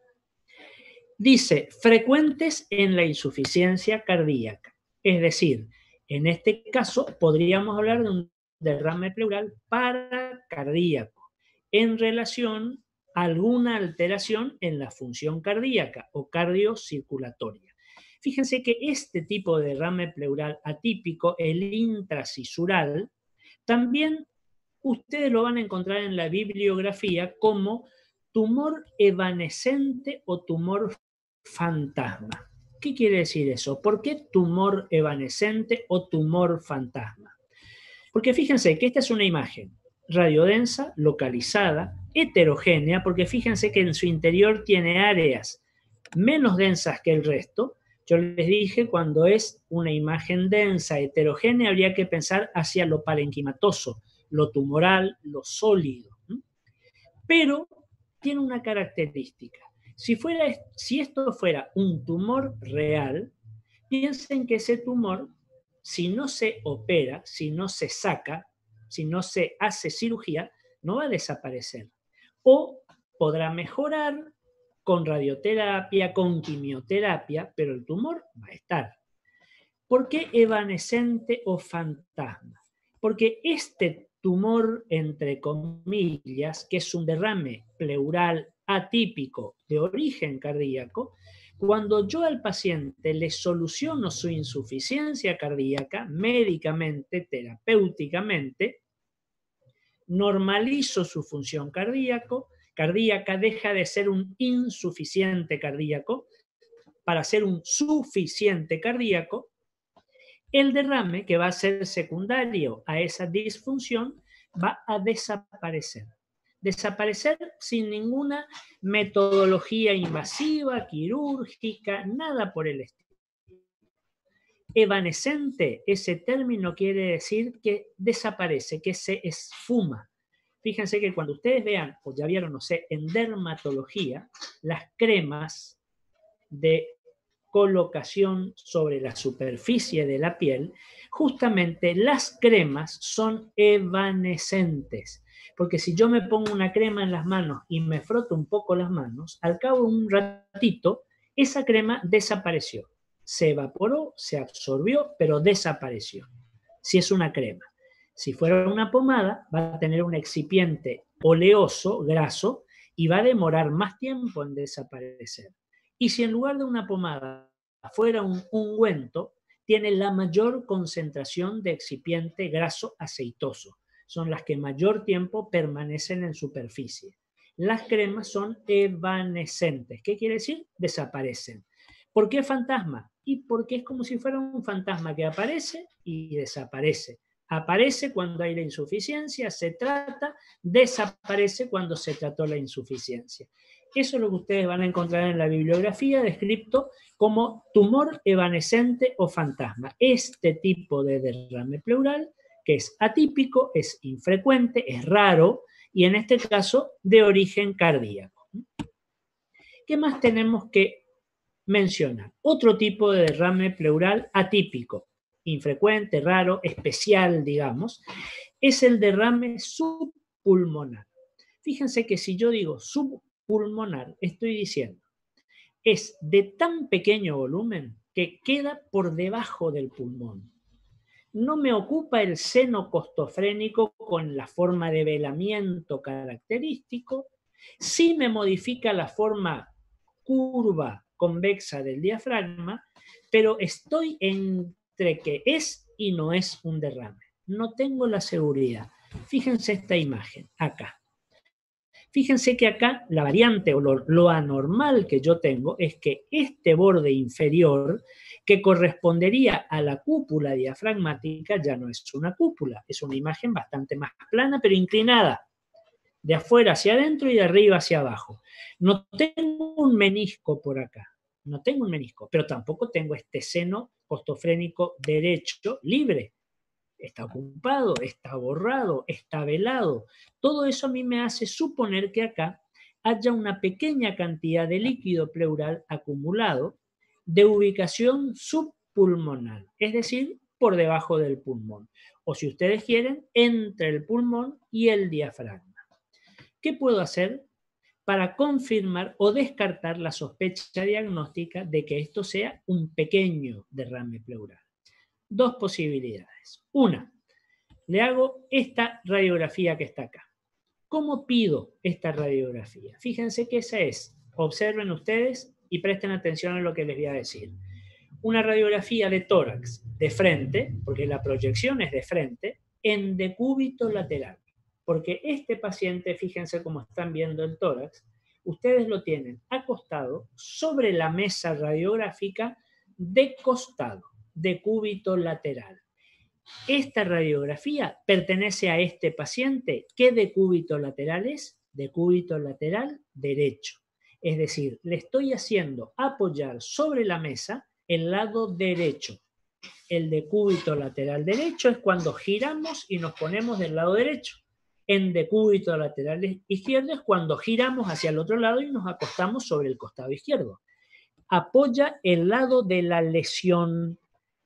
Dice, frecuentes en la insuficiencia cardíaca. Es decir, en este caso podríamos hablar de un derrame pleural paracardíaco en relación a alguna alteración en la función cardíaca o cardiocirculatoria. Fíjense que este tipo de derrame pleural atípico, el intracisural, también ustedes lo van a encontrar en la bibliografía como tumor evanescente o tumor fantasma. ¿Qué quiere decir eso? ¿Por qué tumor evanescente o tumor fantasma? Porque fíjense que esta es una imagen radiodensa, localizada, heterogénea, porque fíjense que en su interior tiene áreas menos densas que el resto. Yo les dije, cuando es una imagen densa, heterogénea, habría que pensar hacia lo parenquimatoso, lo tumoral, lo sólido. Pero tiene una característica. Si, fuera, si esto fuera un tumor real, piensen que ese tumor, si no se opera, si no se saca, si no se hace cirugía, no va a desaparecer. O podrá mejorar con radioterapia, con quimioterapia, pero el tumor va a estar. ¿Por qué evanescente o fantasma? Porque este tumor, entre comillas, que es un derrame pleural atípico de origen cardíaco, cuando yo al paciente le soluciono su insuficiencia cardíaca, médicamente, terapéuticamente, normalizo su función cardíaco, cardíaca, deja de ser un insuficiente cardíaco para ser un suficiente cardíaco, el derrame, que va a ser secundario a esa disfunción, va a desaparecer. Desaparecer sin ninguna metodología invasiva, quirúrgica, nada por el estilo. Evanescente, ese término quiere decir que desaparece, que se esfuma. Fíjense que cuando ustedes vean, o ya vieron, no sé, en dermatología, las cremas de colocación sobre la superficie de la piel, justamente las cremas son evanescentes. Porque si yo me pongo una crema en las manos y me froto un poco las manos, al cabo de un ratito, esa crema desapareció. Se evaporó, se absorbió, pero desapareció. Si es una crema. Si fuera una pomada, va a tener un excipiente oleoso, graso, y va a demorar más tiempo en desaparecer. Y si en lugar de una pomada fuera un ungüento, tiene la mayor concentración de excipiente graso aceitoso. Son las que mayor tiempo permanecen en superficie. Las cremas son evanescentes. ¿Qué quiere decir? Desaparecen. ¿Por qué fantasma? Y porque es como si fuera un fantasma que aparece y desaparece. Aparece cuando hay la insuficiencia, se trata, desaparece cuando se trató la insuficiencia. Eso es lo que ustedes van a encontrar en la bibliografía, descrito como tumor evanescente o fantasma. Este tipo de derrame pleural, que es atípico, es infrecuente, es raro, y en este caso de origen cardíaco. ¿Qué más tenemos que mencionar? Otro tipo de derrame pleural atípico, infrecuente, raro, especial, digamos, es el derrame subpulmonar. Fíjense que si yo digo subpulmonar, estoy diciendo, es de tan pequeño volumen que queda por debajo del pulmón. no me ocupa el seno costofrénico con la forma de velamiento característico, sí me modifica la forma curva convexa del diafragma, pero estoy entre que es y no es un derrame. No tengo la seguridad. Fíjense esta imagen, acá. Fíjense que acá la variante o lo, lo anormal que yo tengo es que este borde inferior, que correspondería a la cúpula diafragmática, ya no es una cúpula, es una imagen bastante más plana, pero inclinada, de afuera hacia adentro y de arriba hacia abajo. No tengo un menisco por acá, no tengo un menisco, pero tampoco tengo este seno costofrénico derecho libre. Está ocupado, está borrado, está velado. Todo eso a mí me hace suponer que acá haya una pequeña cantidad de líquido pleural acumulado de ubicación subpulmonar, es decir, por debajo del pulmón. O si ustedes quieren, entre el pulmón y el diafragma. ¿Qué puedo hacer para confirmar o descartar la sospecha diagnóstica de que esto sea un pequeño derrame pleural? Dos posibilidades. Una, le hago esta radiografía que está acá. ¿Cómo pido esta radiografía? Fíjense que esa es, observen ustedes y presten atención a lo que les voy a decir. Una radiografía de tórax de frente, porque la proyección es de frente, en decúbito lateral. Porque este paciente, fíjense cómo están viendo el tórax, ustedes lo tienen acostado sobre la mesa radiográfica de costado, decúbito lateral. Esta radiografía pertenece a este paciente. ¿Qué decúbito lateral es? Decúbito lateral derecho. Es decir, le estoy haciendo apoyar sobre la mesa el lado derecho. El decúbito lateral derecho es cuando giramos y nos ponemos del lado derecho. En decúbito lateral izquierdo es cuando giramos hacia el otro lado y nos acostamos sobre el costado izquierdo. Apoya el lado de la lesión.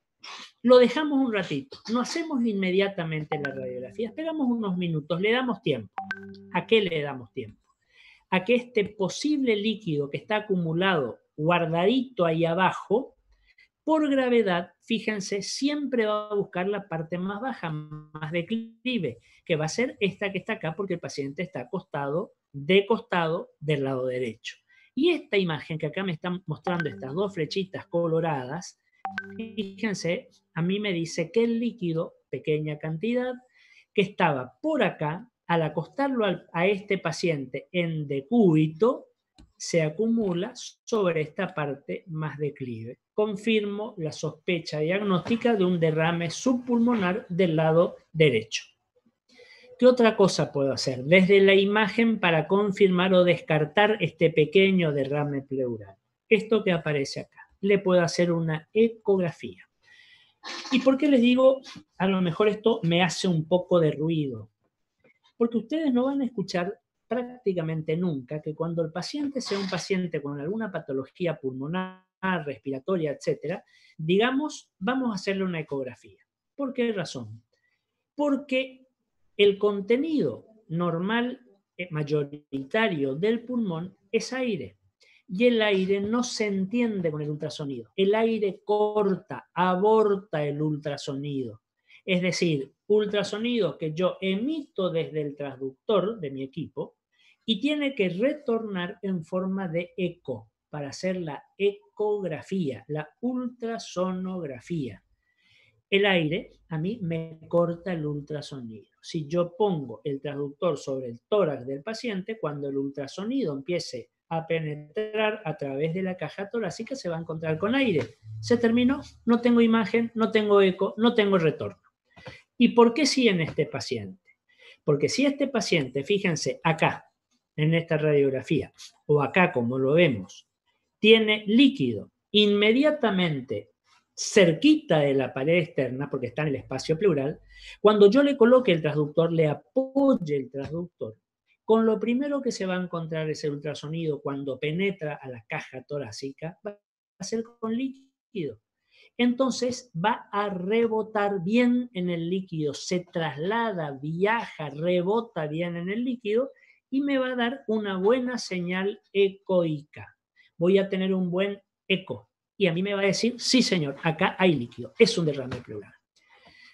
Lo dejamos un ratito, no hacemos inmediatamente la radiografía, esperamos unos minutos, le damos tiempo. ¿A qué le damos tiempo? A que este posible líquido que está acumulado, guardadito ahí abajo, por gravedad, fíjense, siempre va a buscar la parte más baja, más declive, que va a ser esta que está acá porque el paciente está acostado, de costado, del lado derecho. Y esta imagen que acá me están mostrando, estas dos flechitas coloradas, fíjense, a mí me dice que el líquido, pequeña cantidad, que estaba por acá, al acostarlo a este paciente en decúbito, se acumula sobre esta parte más declive. Confirmo la sospecha diagnóstica de un derrame subpulmonar del lado derecho. ¿Qué otra cosa puedo hacer? Desde la imagen para confirmar o descartar este pequeño derrame pleural. Esto que aparece acá. Le puedo hacer una ecografía. ¿Y por qué les digo, a lo mejor esto me hace un poco de ruido? Porque ustedes no van a escuchar prácticamente nunca que cuando el paciente sea un paciente con alguna patología pulmonar, respiratoria, etcétera, digamos, vamos a hacerle una ecografía. ¿Por qué razón? Porque el contenido normal, mayoritario del pulmón es aire. Y el aire no se entiende con el ultrasonido. El aire corta, aborta el ultrasonido. Es decir, ultrasonido que yo emito desde el transductor de mi equipo y tiene que retornar en forma de eco para hacer la ecografía, la ultrasonografía. El aire a mí me corta el ultrasonido. Si yo pongo el transductor sobre el tórax del paciente, cuando el ultrasonido empiece a penetrar a través de la caja torácica, se va a encontrar con aire. Se terminó, no tengo imagen, no tengo eco, no tengo retorno. ¿Y por qué sí en este paciente? Porque si este paciente, fíjense acá, en esta radiografía, o acá como lo vemos, tiene líquido inmediatamente cerquita de la pared externa, porque está en el espacio pleural, cuando yo le coloque el transductor, le apoye el transductor, con lo primero que se va a encontrar ese ultrasonido cuando penetra a la caja torácica va a ser con líquido. Entonces va a rebotar bien en el líquido, se traslada, viaja, rebota bien en el líquido y me va a dar una buena señal ecoica. Voy a tener un buen eco y a mí me va a decir, sí señor, acá hay líquido, es un derrame pleural.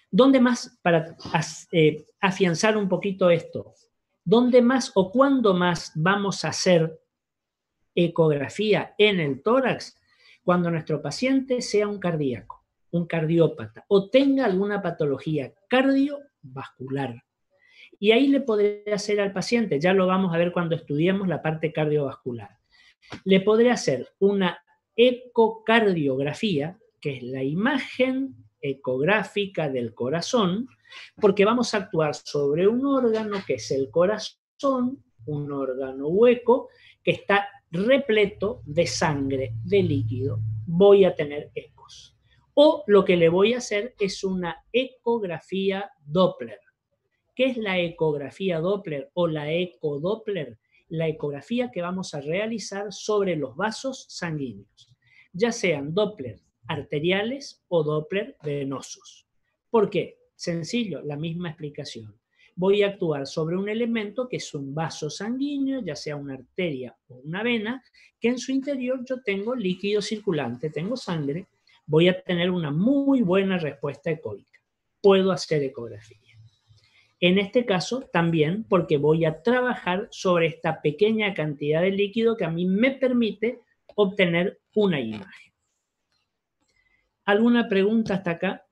¿Dónde más, para eh, afianzar un poquito esto, dónde más o cuándo más vamos a hacer ecografía en el tórax? Cuando nuestro paciente sea un cardíaco, un cardiópata o tenga alguna patología cardiovascular. Y ahí le podré hacer al paciente, ya lo vamos a ver cuando estudiemos la parte cardiovascular, le podré hacer una ecocardiografía, que es la imagen ecográfica del corazón, porque vamos a actuar sobre un órgano que es el corazón, un órgano hueco que está repleto de sangre, de líquido. Voy a tener ecos. O lo que le voy a hacer es una ecografía Doppler. ¿Qué es la ecografía Doppler o la ecodoppler? La ecografía que vamos a realizar sobre los vasos sanguíneos, ya sean Doppler arteriales o Doppler venosos. ¿Por qué? Sencillo, la misma explicación. Voy a actuar sobre un elemento que es un vaso sanguíneo, ya sea una arteria o una vena, que en su interior yo tengo líquido circulante, tengo sangre, voy a tener una muy buena respuesta ecoica. Puedo hacer ecografía. En este caso también porque voy a trabajar sobre esta pequeña cantidad de líquido que a mí me permite obtener una imagen. ¿Alguna pregunta hasta acá?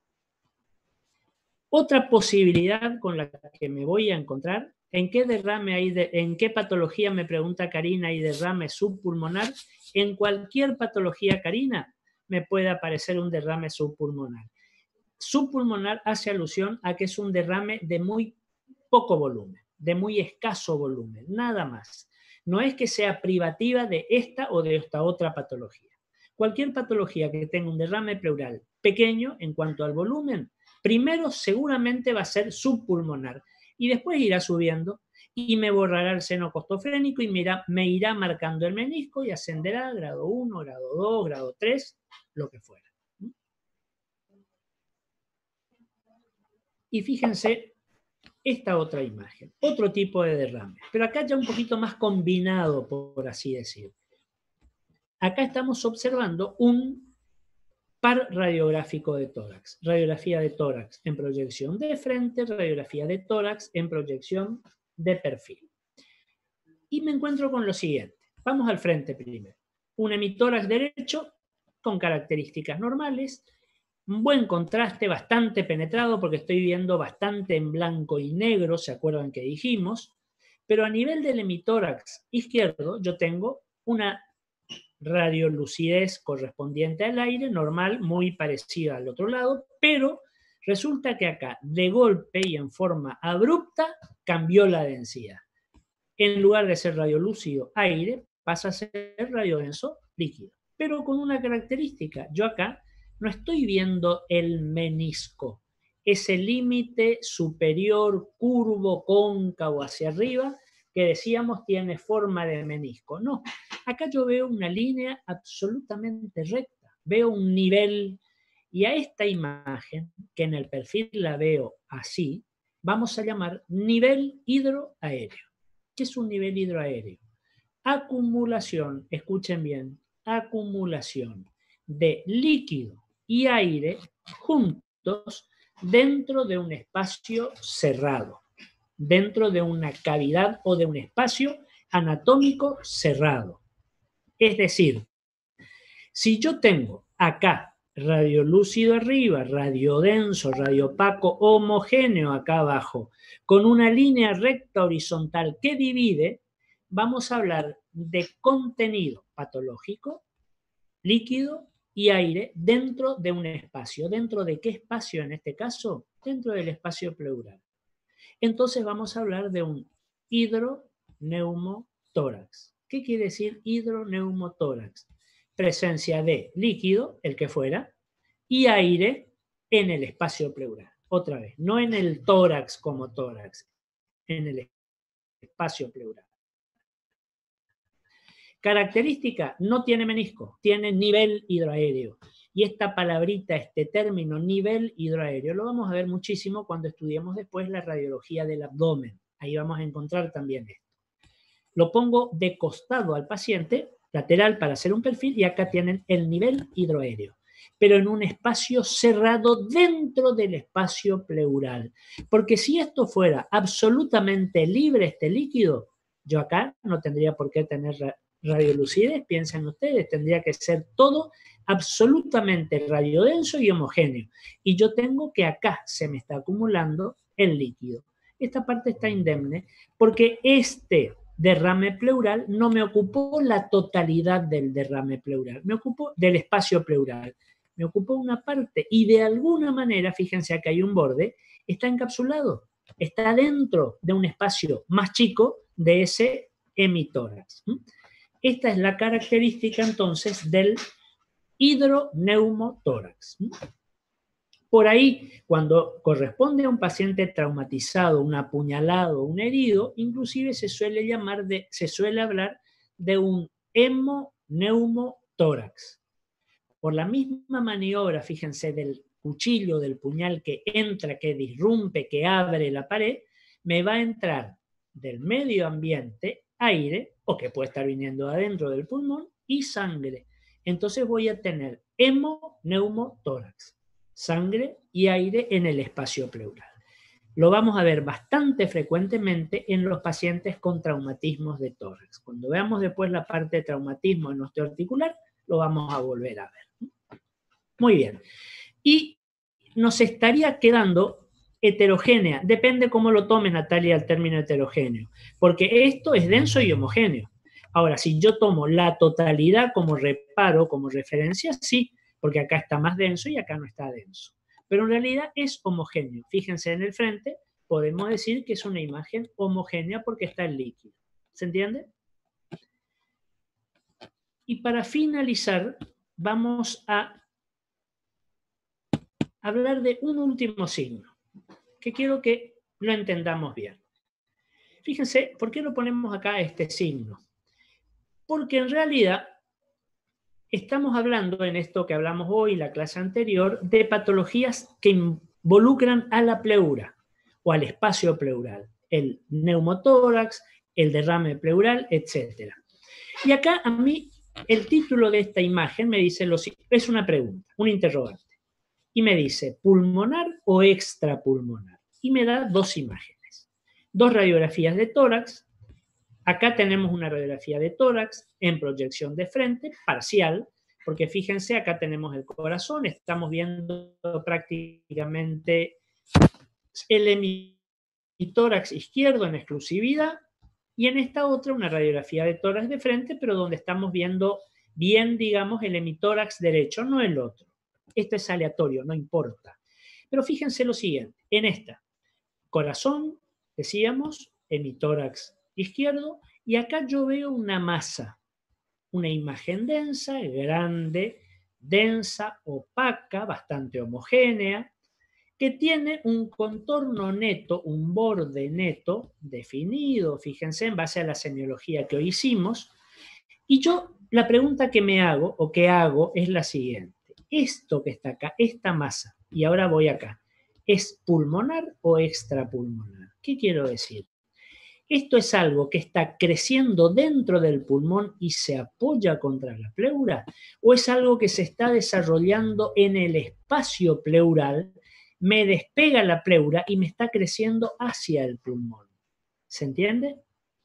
Otra posibilidad con la que me voy a encontrar, ¿en qué derrame hay de, en qué patología, me pregunta Karina, hay derrame subpulmonar? En cualquier patología, Karina, me puede aparecer un derrame subpulmonar. Subpulmonar hace alusión a que es un derrame de muy poco volumen, de muy escaso volumen, nada más. No es que sea privativa de esta o de esta otra patología. Cualquier patología que tenga un derrame pleural pequeño en cuanto al volumen, primero seguramente va a ser subpulmonar y después irá subiendo y me borrará el seno costofrénico y me irá, me irá marcando el menisco y ascenderá a grado uno, grado dos, grado tres, lo que fuera. Y fíjense esta otra imagen, otro tipo de derrame, pero acá ya un poquito más combinado, por así decir. Acá estamos observando un par radiográfico de tórax, radiografía de tórax en proyección de frente, radiografía de tórax en proyección de perfil. Y me encuentro con lo siguiente, vamos al frente primero. Un hemitórax derecho con características normales, un buen contraste, bastante penetrado porque estoy viendo bastante en blanco y negro, ¿se acuerdan que dijimos? Pero a nivel del hemitórax izquierdo yo tengo una radiolucidez correspondiente al aire, normal, muy parecida al otro lado, pero resulta que acá, de golpe y en forma abrupta, cambió la densidad. En lugar de ser radiolúcido aire, pasa a ser radiodenso líquido, pero con una característica. Yo acá no estoy viendo el menisco, ese límite superior curvo, cóncavo hacia arriba, que decíamos tiene forma de menisco. No, acá yo veo una línea absolutamente recta, veo un nivel, y a esta imagen, que en el perfil la veo así, vamos a llamar nivel hidroaéreo. ¿Qué es un nivel hidroaéreo? Acumulación, escuchen bien, acumulación de líquido y aire juntos dentro de un espacio cerrado, dentro de una cavidad o de un espacio anatómico cerrado. Es decir, si yo tengo acá radiolúcido arriba, radiodenso, radiopaco, homogéneo acá abajo, con una línea recta horizontal que divide, vamos a hablar de contenido patológico, líquido y aire dentro de un espacio. ¿Dentro de qué espacio en este caso? Dentro del espacio pleural. Entonces vamos a hablar de un hidroneumotórax. ¿Qué quiere decir hidroneumotórax? Presencia de líquido, el que fuera, y aire en el espacio pleural. Otra vez, no en el tórax como tórax, en el espacio pleural. Característica, no tiene menisco, tiene nivel hidroaéreo. Y esta palabrita, este término, nivel hidroaéreo, lo vamos a ver muchísimo cuando estudiemos después la radiología del abdomen. Ahí vamos a encontrar también esto. Lo pongo de costado al paciente, lateral para hacer un perfil, y acá tienen el nivel hidroaéreo. pero en un espacio cerrado dentro del espacio pleural. Porque si esto fuera absolutamente libre, este líquido, yo acá no tendría por qué tener radiolucidez, piensen ustedes, tendría que ser todo absolutamente radiodenso y homogéneo. Y yo tengo que acá se me está acumulando el líquido. Esta parte está indemne porque este derrame pleural no me ocupó la totalidad del derrame pleural, me ocupó del espacio pleural, me ocupó una parte y de alguna manera, fíjense acá hay un borde, está encapsulado, está dentro de un espacio más chico de ese hemitórax. Esta es la característica entonces del hidroneumotórax. Por ahí, cuando corresponde a un paciente traumatizado, un apuñalado, un herido, inclusive se suele llamar de, se suele hablar de un hemoneumotórax. Por la misma maniobra, fíjense, del cuchillo, del puñal que entra, que disrumpe, que abre la pared, me va a entrar del medio ambiente aire, o que puede estar viniendo adentro del pulmón, y sangre. Entonces voy a tener hemoneumotórax, sangre y aire en el espacio pleural. Lo vamos a ver bastante frecuentemente en los pacientes con traumatismos de tórax. Cuando veamos después la parte de traumatismo en osteoarticular, lo vamos a volver a ver. Muy bien. Y nos estaría quedando heterogénea. Depende cómo lo tome Natalia el término heterogéneo, porque esto es denso y homogéneo. Ahora, si yo tomo la totalidad como reparo, como referencia, sí, porque acá está más denso y acá no está denso. Pero en realidad es homogéneo. Fíjense en el frente, podemos decir que es una imagen homogénea porque está el líquido. ¿Se entiende? Y para finalizar, vamos a hablar de un último signo, que quiero que lo entendamos bien. Fíjense, ¿por qué lo ponemos acá este signo? Porque en realidad estamos hablando en esto que hablamos hoy, la clase anterior, de patologías que involucran a la pleura o al espacio pleural, el neumotórax, el derrame pleural, etcétera. Y acá a mí el título de esta imagen me dice lo siguiente, es una pregunta, un interrogante, y me dice pulmonar o extrapulmonar, y me da dos imágenes, dos radiografías de tórax. Acá tenemos una radiografía de tórax en proyección de frente, parcial, porque fíjense, acá tenemos el corazón, estamos viendo prácticamente el hemitórax izquierdo en exclusividad, y en esta otra una radiografía de tórax de frente, pero donde estamos viendo bien, digamos, el hemitórax derecho, no el otro. Esto es aleatorio, no importa. Pero fíjense lo siguiente, en esta, corazón, decíamos, hemitórax izquierdo, y acá yo veo una masa, una imagen densa, grande, densa, opaca, bastante homogénea, que tiene un contorno neto, un borde neto definido, fíjense, en base a la semiología que hoy hicimos, y yo la pregunta que me hago, o que hago, es la siguiente. Esto que está acá, esta masa, y ahora voy acá, ¿es pulmonar o extrapulmonar? ¿Qué quiero decir? ¿Esto es algo que está creciendo dentro del pulmón y se apoya contra la pleura? ¿O es algo que se está desarrollando en el espacio pleural, me despega la pleura y me está creciendo hacia el pulmón? ¿Se entiende?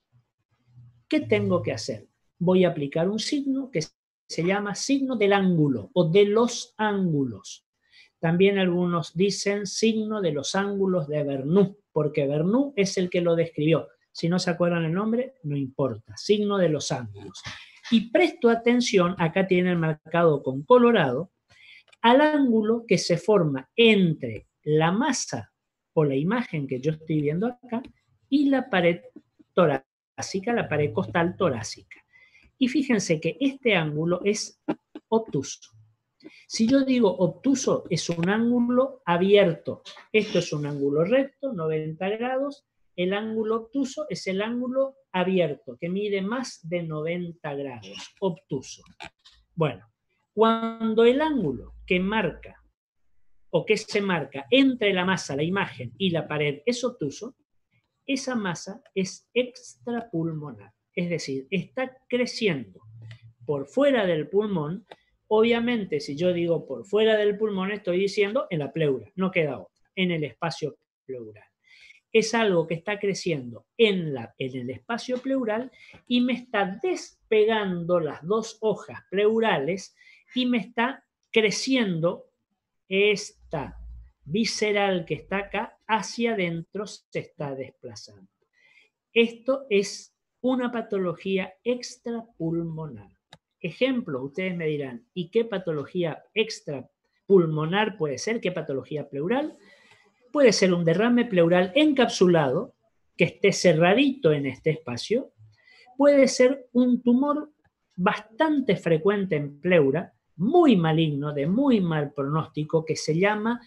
¿Qué tengo que hacer? Voy a aplicar un signo que se llama signo del ángulo o de los ángulos. También algunos dicen signo de los ángulos de Bernoulli, porque Bernoulli es el que lo describió. Si no se acuerdan el nombre, no importa. Signo de los ángulos. Y presto atención, acá tienen marcado con colorado, al ángulo que se forma entre la masa o la imagen que yo estoy viendo acá y la pared torácica, la pared costal torácica. Y fíjense que este ángulo es obtuso. Si yo digo obtuso, es un ángulo abierto. Esto es un ángulo recto, noventa grados. El ángulo obtuso es el ángulo abierto, que mide más de noventa grados, obtuso. Bueno, cuando el ángulo que marca o que se marca entre la masa, la imagen y la pared es obtuso, esa masa es extrapulmonar. Es decir, está creciendo por fuera del pulmón Obviamente, si yo digo por fuera del pulmón, estoy diciendo en la pleura, no queda otra, en el espacio pleural. Es algo que está creciendo en, la, en el espacio pleural y me está despegando las dos hojas pleurales y me está creciendo esta visceral que está acá hacia adentro, se está desplazando. Esto es una patología extrapulmonar. Ejemplo, ustedes me dirán, ¿y qué patología extrapulmonar puede ser? ¿Qué patología pleural? Puede ser un derrame pleural encapsulado, que esté cerradito en este espacio. Puede ser un tumor bastante frecuente en pleura, muy maligno, de muy mal pronóstico, que se llama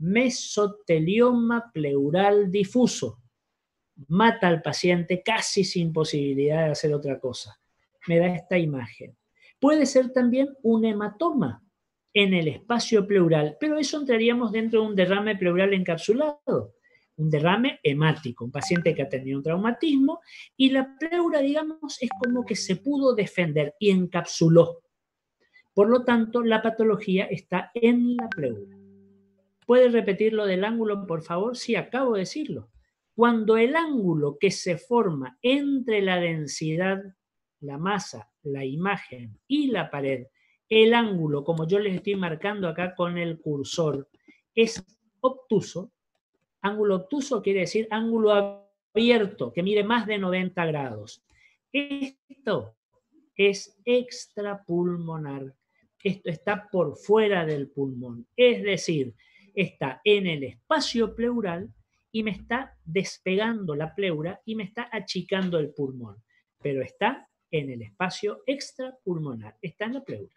mesotelioma pleural difuso. Mata al paciente casi sin posibilidad de hacer otra cosa. Me da esta imagen. Puede ser también un hematoma en el espacio pleural, pero eso entraríamos dentro de un derrame pleural encapsulado, un derrame hemático, un paciente que ha tenido un traumatismo y la pleura, digamos, es como que se pudo defender y encapsuló. Por lo tanto, la patología está en la pleura. ¿Puede repetir lo del ángulo, por favor? Sí, acabo de decirlo. Cuando el ángulo que se forma entre la densidad, la masa, la imagen y la pared, el ángulo, como yo les estoy marcando acá con el cursor, es obtuso. Ángulo obtuso quiere decir ángulo abierto, que mide más de noventa grados. Esto es extrapulmonar. Esto está por fuera del pulmón. Es decir, está en el espacio pleural y me está despegando la pleura y me está achicando el pulmón. Pero está en el espacio extrapulmonar, está en la pleura.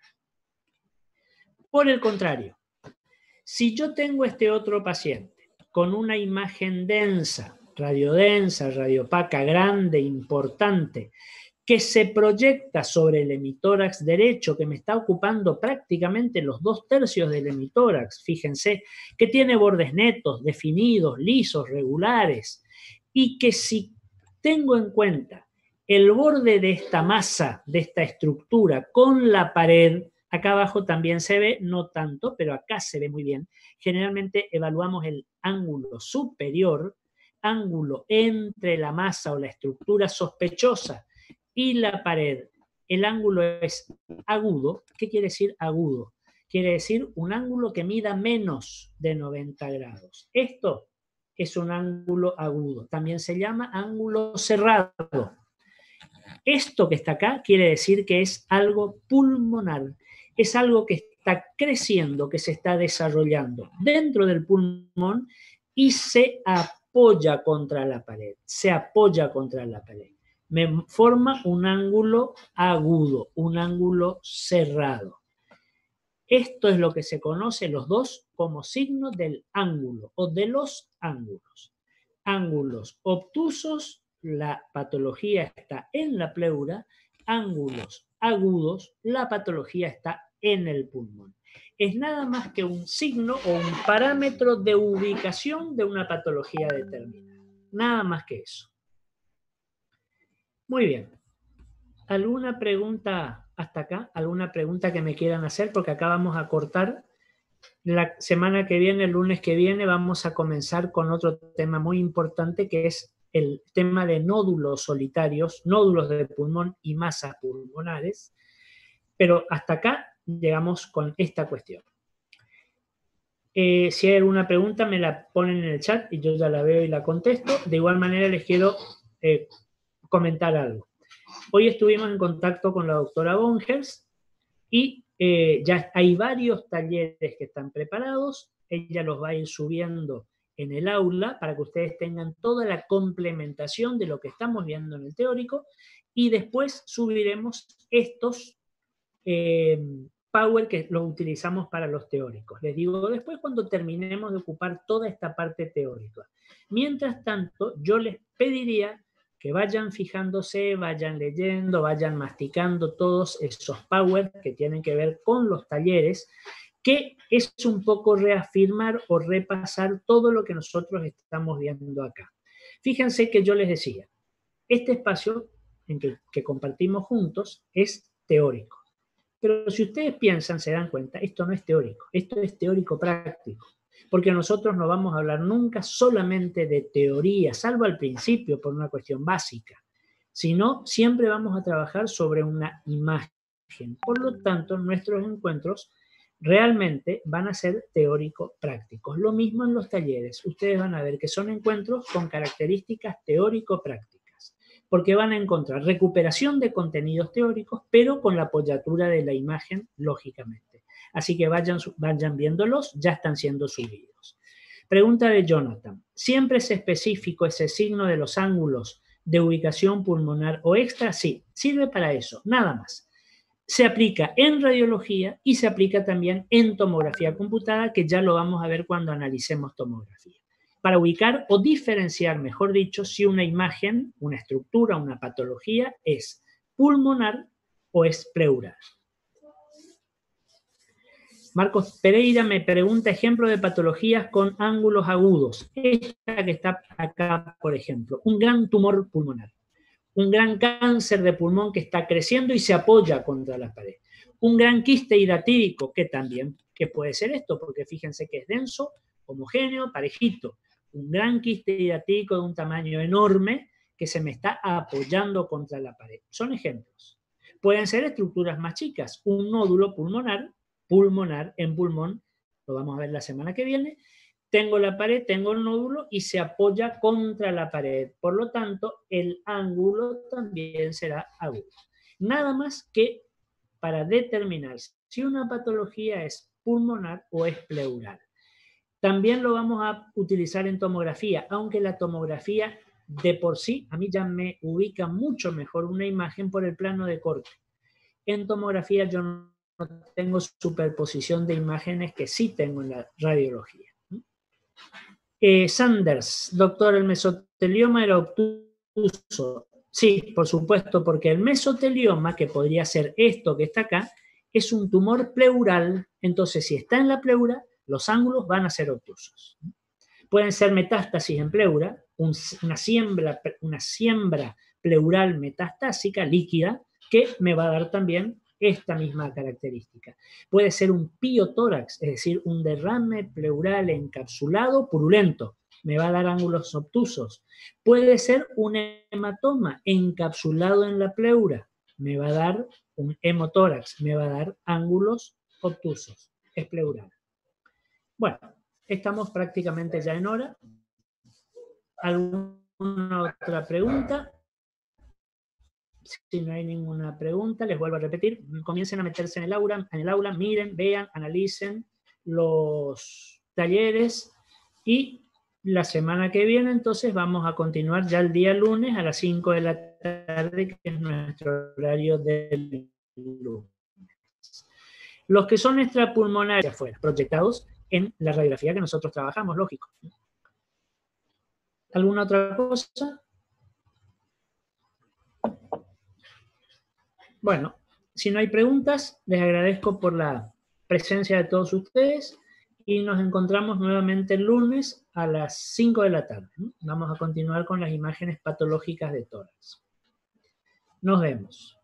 Por el contrario, si yo tengo este otro paciente con una imagen densa, radiodensa, radiopaca, grande, importante, que se proyecta sobre el hemitórax derecho, que me está ocupando prácticamente los dos tercios del hemitórax, fíjense, que tiene bordes netos, definidos, lisos, regulares, y que si tengo en cuenta el borde de esta masa, de esta estructura, con la pared, acá abajo también se ve, no tanto, pero acá se ve muy bien. Generalmente evaluamos el ángulo superior, ángulo entre la masa o la estructura sospechosa y la pared. El ángulo es agudo. ¿Qué quiere decir agudo? Quiere decir un ángulo que mida menos de noventa grados. Esto es un ángulo agudo. También se llama ángulo cerrado. Esto que está acá quiere decir que es algo pulmonar. Es algo que está creciendo, que se está desarrollando dentro del pulmón y se apoya contra la pared. Se apoya contra la pared. Me forma un ángulo agudo, un ángulo cerrado. Esto es lo que se conoce los dos como signo del ángulo o de los ángulos. Ángulos obtusos, la patología está en la pleura. Ángulos agudos, la patología está en el pulmón. Es nada más que un signo o un parámetro de ubicación de una patología determinada. Nada más que eso. Muy bien. ¿Alguna pregunta hasta acá? ¿Alguna pregunta que me quieran hacer? Porque acá vamos a cortar. La semana que viene, el lunes que viene, vamos a comenzar con otro tema muy importante que es el tema de nódulos solitarios, nódulos de pulmón y masas pulmonares. Pero hasta acá llegamos con esta cuestión. Eh, si hay alguna pregunta, me la ponen en el chat y yo ya la veo y la contesto. De igual manera, les quiero eh, comentar algo. Hoy estuvimos en contacto con la doctora Bongers y eh, ya hay varios talleres que están preparados. Ella los va a ir subiendo en el aula para que ustedes tengan toda la complementación de lo que estamos viendo en el teórico y después subiremos estos eh, Power que los utilizamos para los teóricos. Les digo después cuando terminemos de ocupar toda esta parte teórica. Mientras tanto, yo les pediría que vayan fijándose, vayan leyendo, vayan masticando todos esos Power que tienen que ver con los talleres, que es un poco reafirmar o repasar todo lo que nosotros estamos viendo acá. Fíjense que yo les decía, este espacio en que, que compartimos juntos es teórico. Pero si ustedes piensan, se dan cuenta, esto no es teórico, esto es teórico práctico. Porque nosotros no vamos a hablar nunca solamente de teoría, salvo al principio por una cuestión básica, sino siempre vamos a trabajar sobre una imagen. Por lo tanto, nuestros encuentros realmente van a ser teórico-prácticos. Lo mismo en los talleres. Ustedes van a ver que son encuentros con características teórico-prácticas, porque van a encontrar recuperación de contenidos teóricos, pero con la apoyatura de la imagen, lógicamente. Así que vayan, vayan viéndolos, ya están siendo subidos. Pregunta de Jonathan. ¿Siempre es específico ese signo de los ángulos de ubicación pulmonar o extra? Sí, sirve para eso, nada más. Se aplica en radiología y se aplica también en tomografía computada, que ya lo vamos a ver cuando analicemos tomografía. Para ubicar o diferenciar, mejor dicho, si una imagen, una estructura, una patología es pulmonar o es pleural. Marcos Pereira me pregunta ejemplo de patologías con ángulos agudos. Esta que está acá, por ejemplo, un gran tumor pulmonar, un gran cáncer de pulmón que está creciendo y se apoya contra la pared, un gran quiste hidratídico, que también que puede ser esto, porque fíjense que es denso, homogéneo, parejito, un gran quiste hidratídico de un tamaño enorme que se me está apoyando contra la pared. Son ejemplos. Pueden ser estructuras más chicas, un nódulo pulmonar, pulmonar en pulmón, lo vamos a ver la semana que viene. Tengo la pared, tengo el nódulo y se apoya contra la pared. Por lo tanto, el ángulo también será agudo. Nada más que para determinar si una patología es pulmonar o es pleural. También lo vamos a utilizar en tomografía, aunque la tomografía de por sí a mí ya me ubica mucho mejor una imagen por el plano de corte. En tomografía yo no tengo superposición de imágenes que sí tengo en la radiología. Eh, Sanders, doctor, ¿el mesotelioma era obtuso? Sí, por supuesto, porque el mesotelioma, que podría ser esto que está acá, es un tumor pleural. Entonces, si está en la pleura, los ángulos van a ser obtusos. Pueden ser metástasis en pleura, un, una, siembra, una siembra pleural metastásica líquida, que me va a dar también esta misma característica. Puede ser un piotórax, es decir, un derrame pleural encapsulado purulento, me va a dar ángulos obtusos. Puede ser un hematoma encapsulado en la pleura, me va a dar un hemotórax, me va a dar ángulos obtusos, es pleural. Bueno, estamos prácticamente ya en hora. ¿Alguna otra pregunta? Si no hay ninguna pregunta, les vuelvo a repetir, comiencen a meterse en el aula, en el aula, miren, vean, analicen los talleres y la semana que viene entonces vamos a continuar ya el día lunes a las cinco de la tarde, que es nuestro horario del lunes. Los que son extrapulmonares afuera, proyectados en la radiografía que nosotros trabajamos, lógico. ¿Alguna otra cosa? Bueno, si no hay preguntas, les agradezco por la presencia de todos ustedes y nos encontramos nuevamente el lunes a las cinco de la tarde. Vamos a continuar con las imágenes patológicas de tórax. Nos vemos.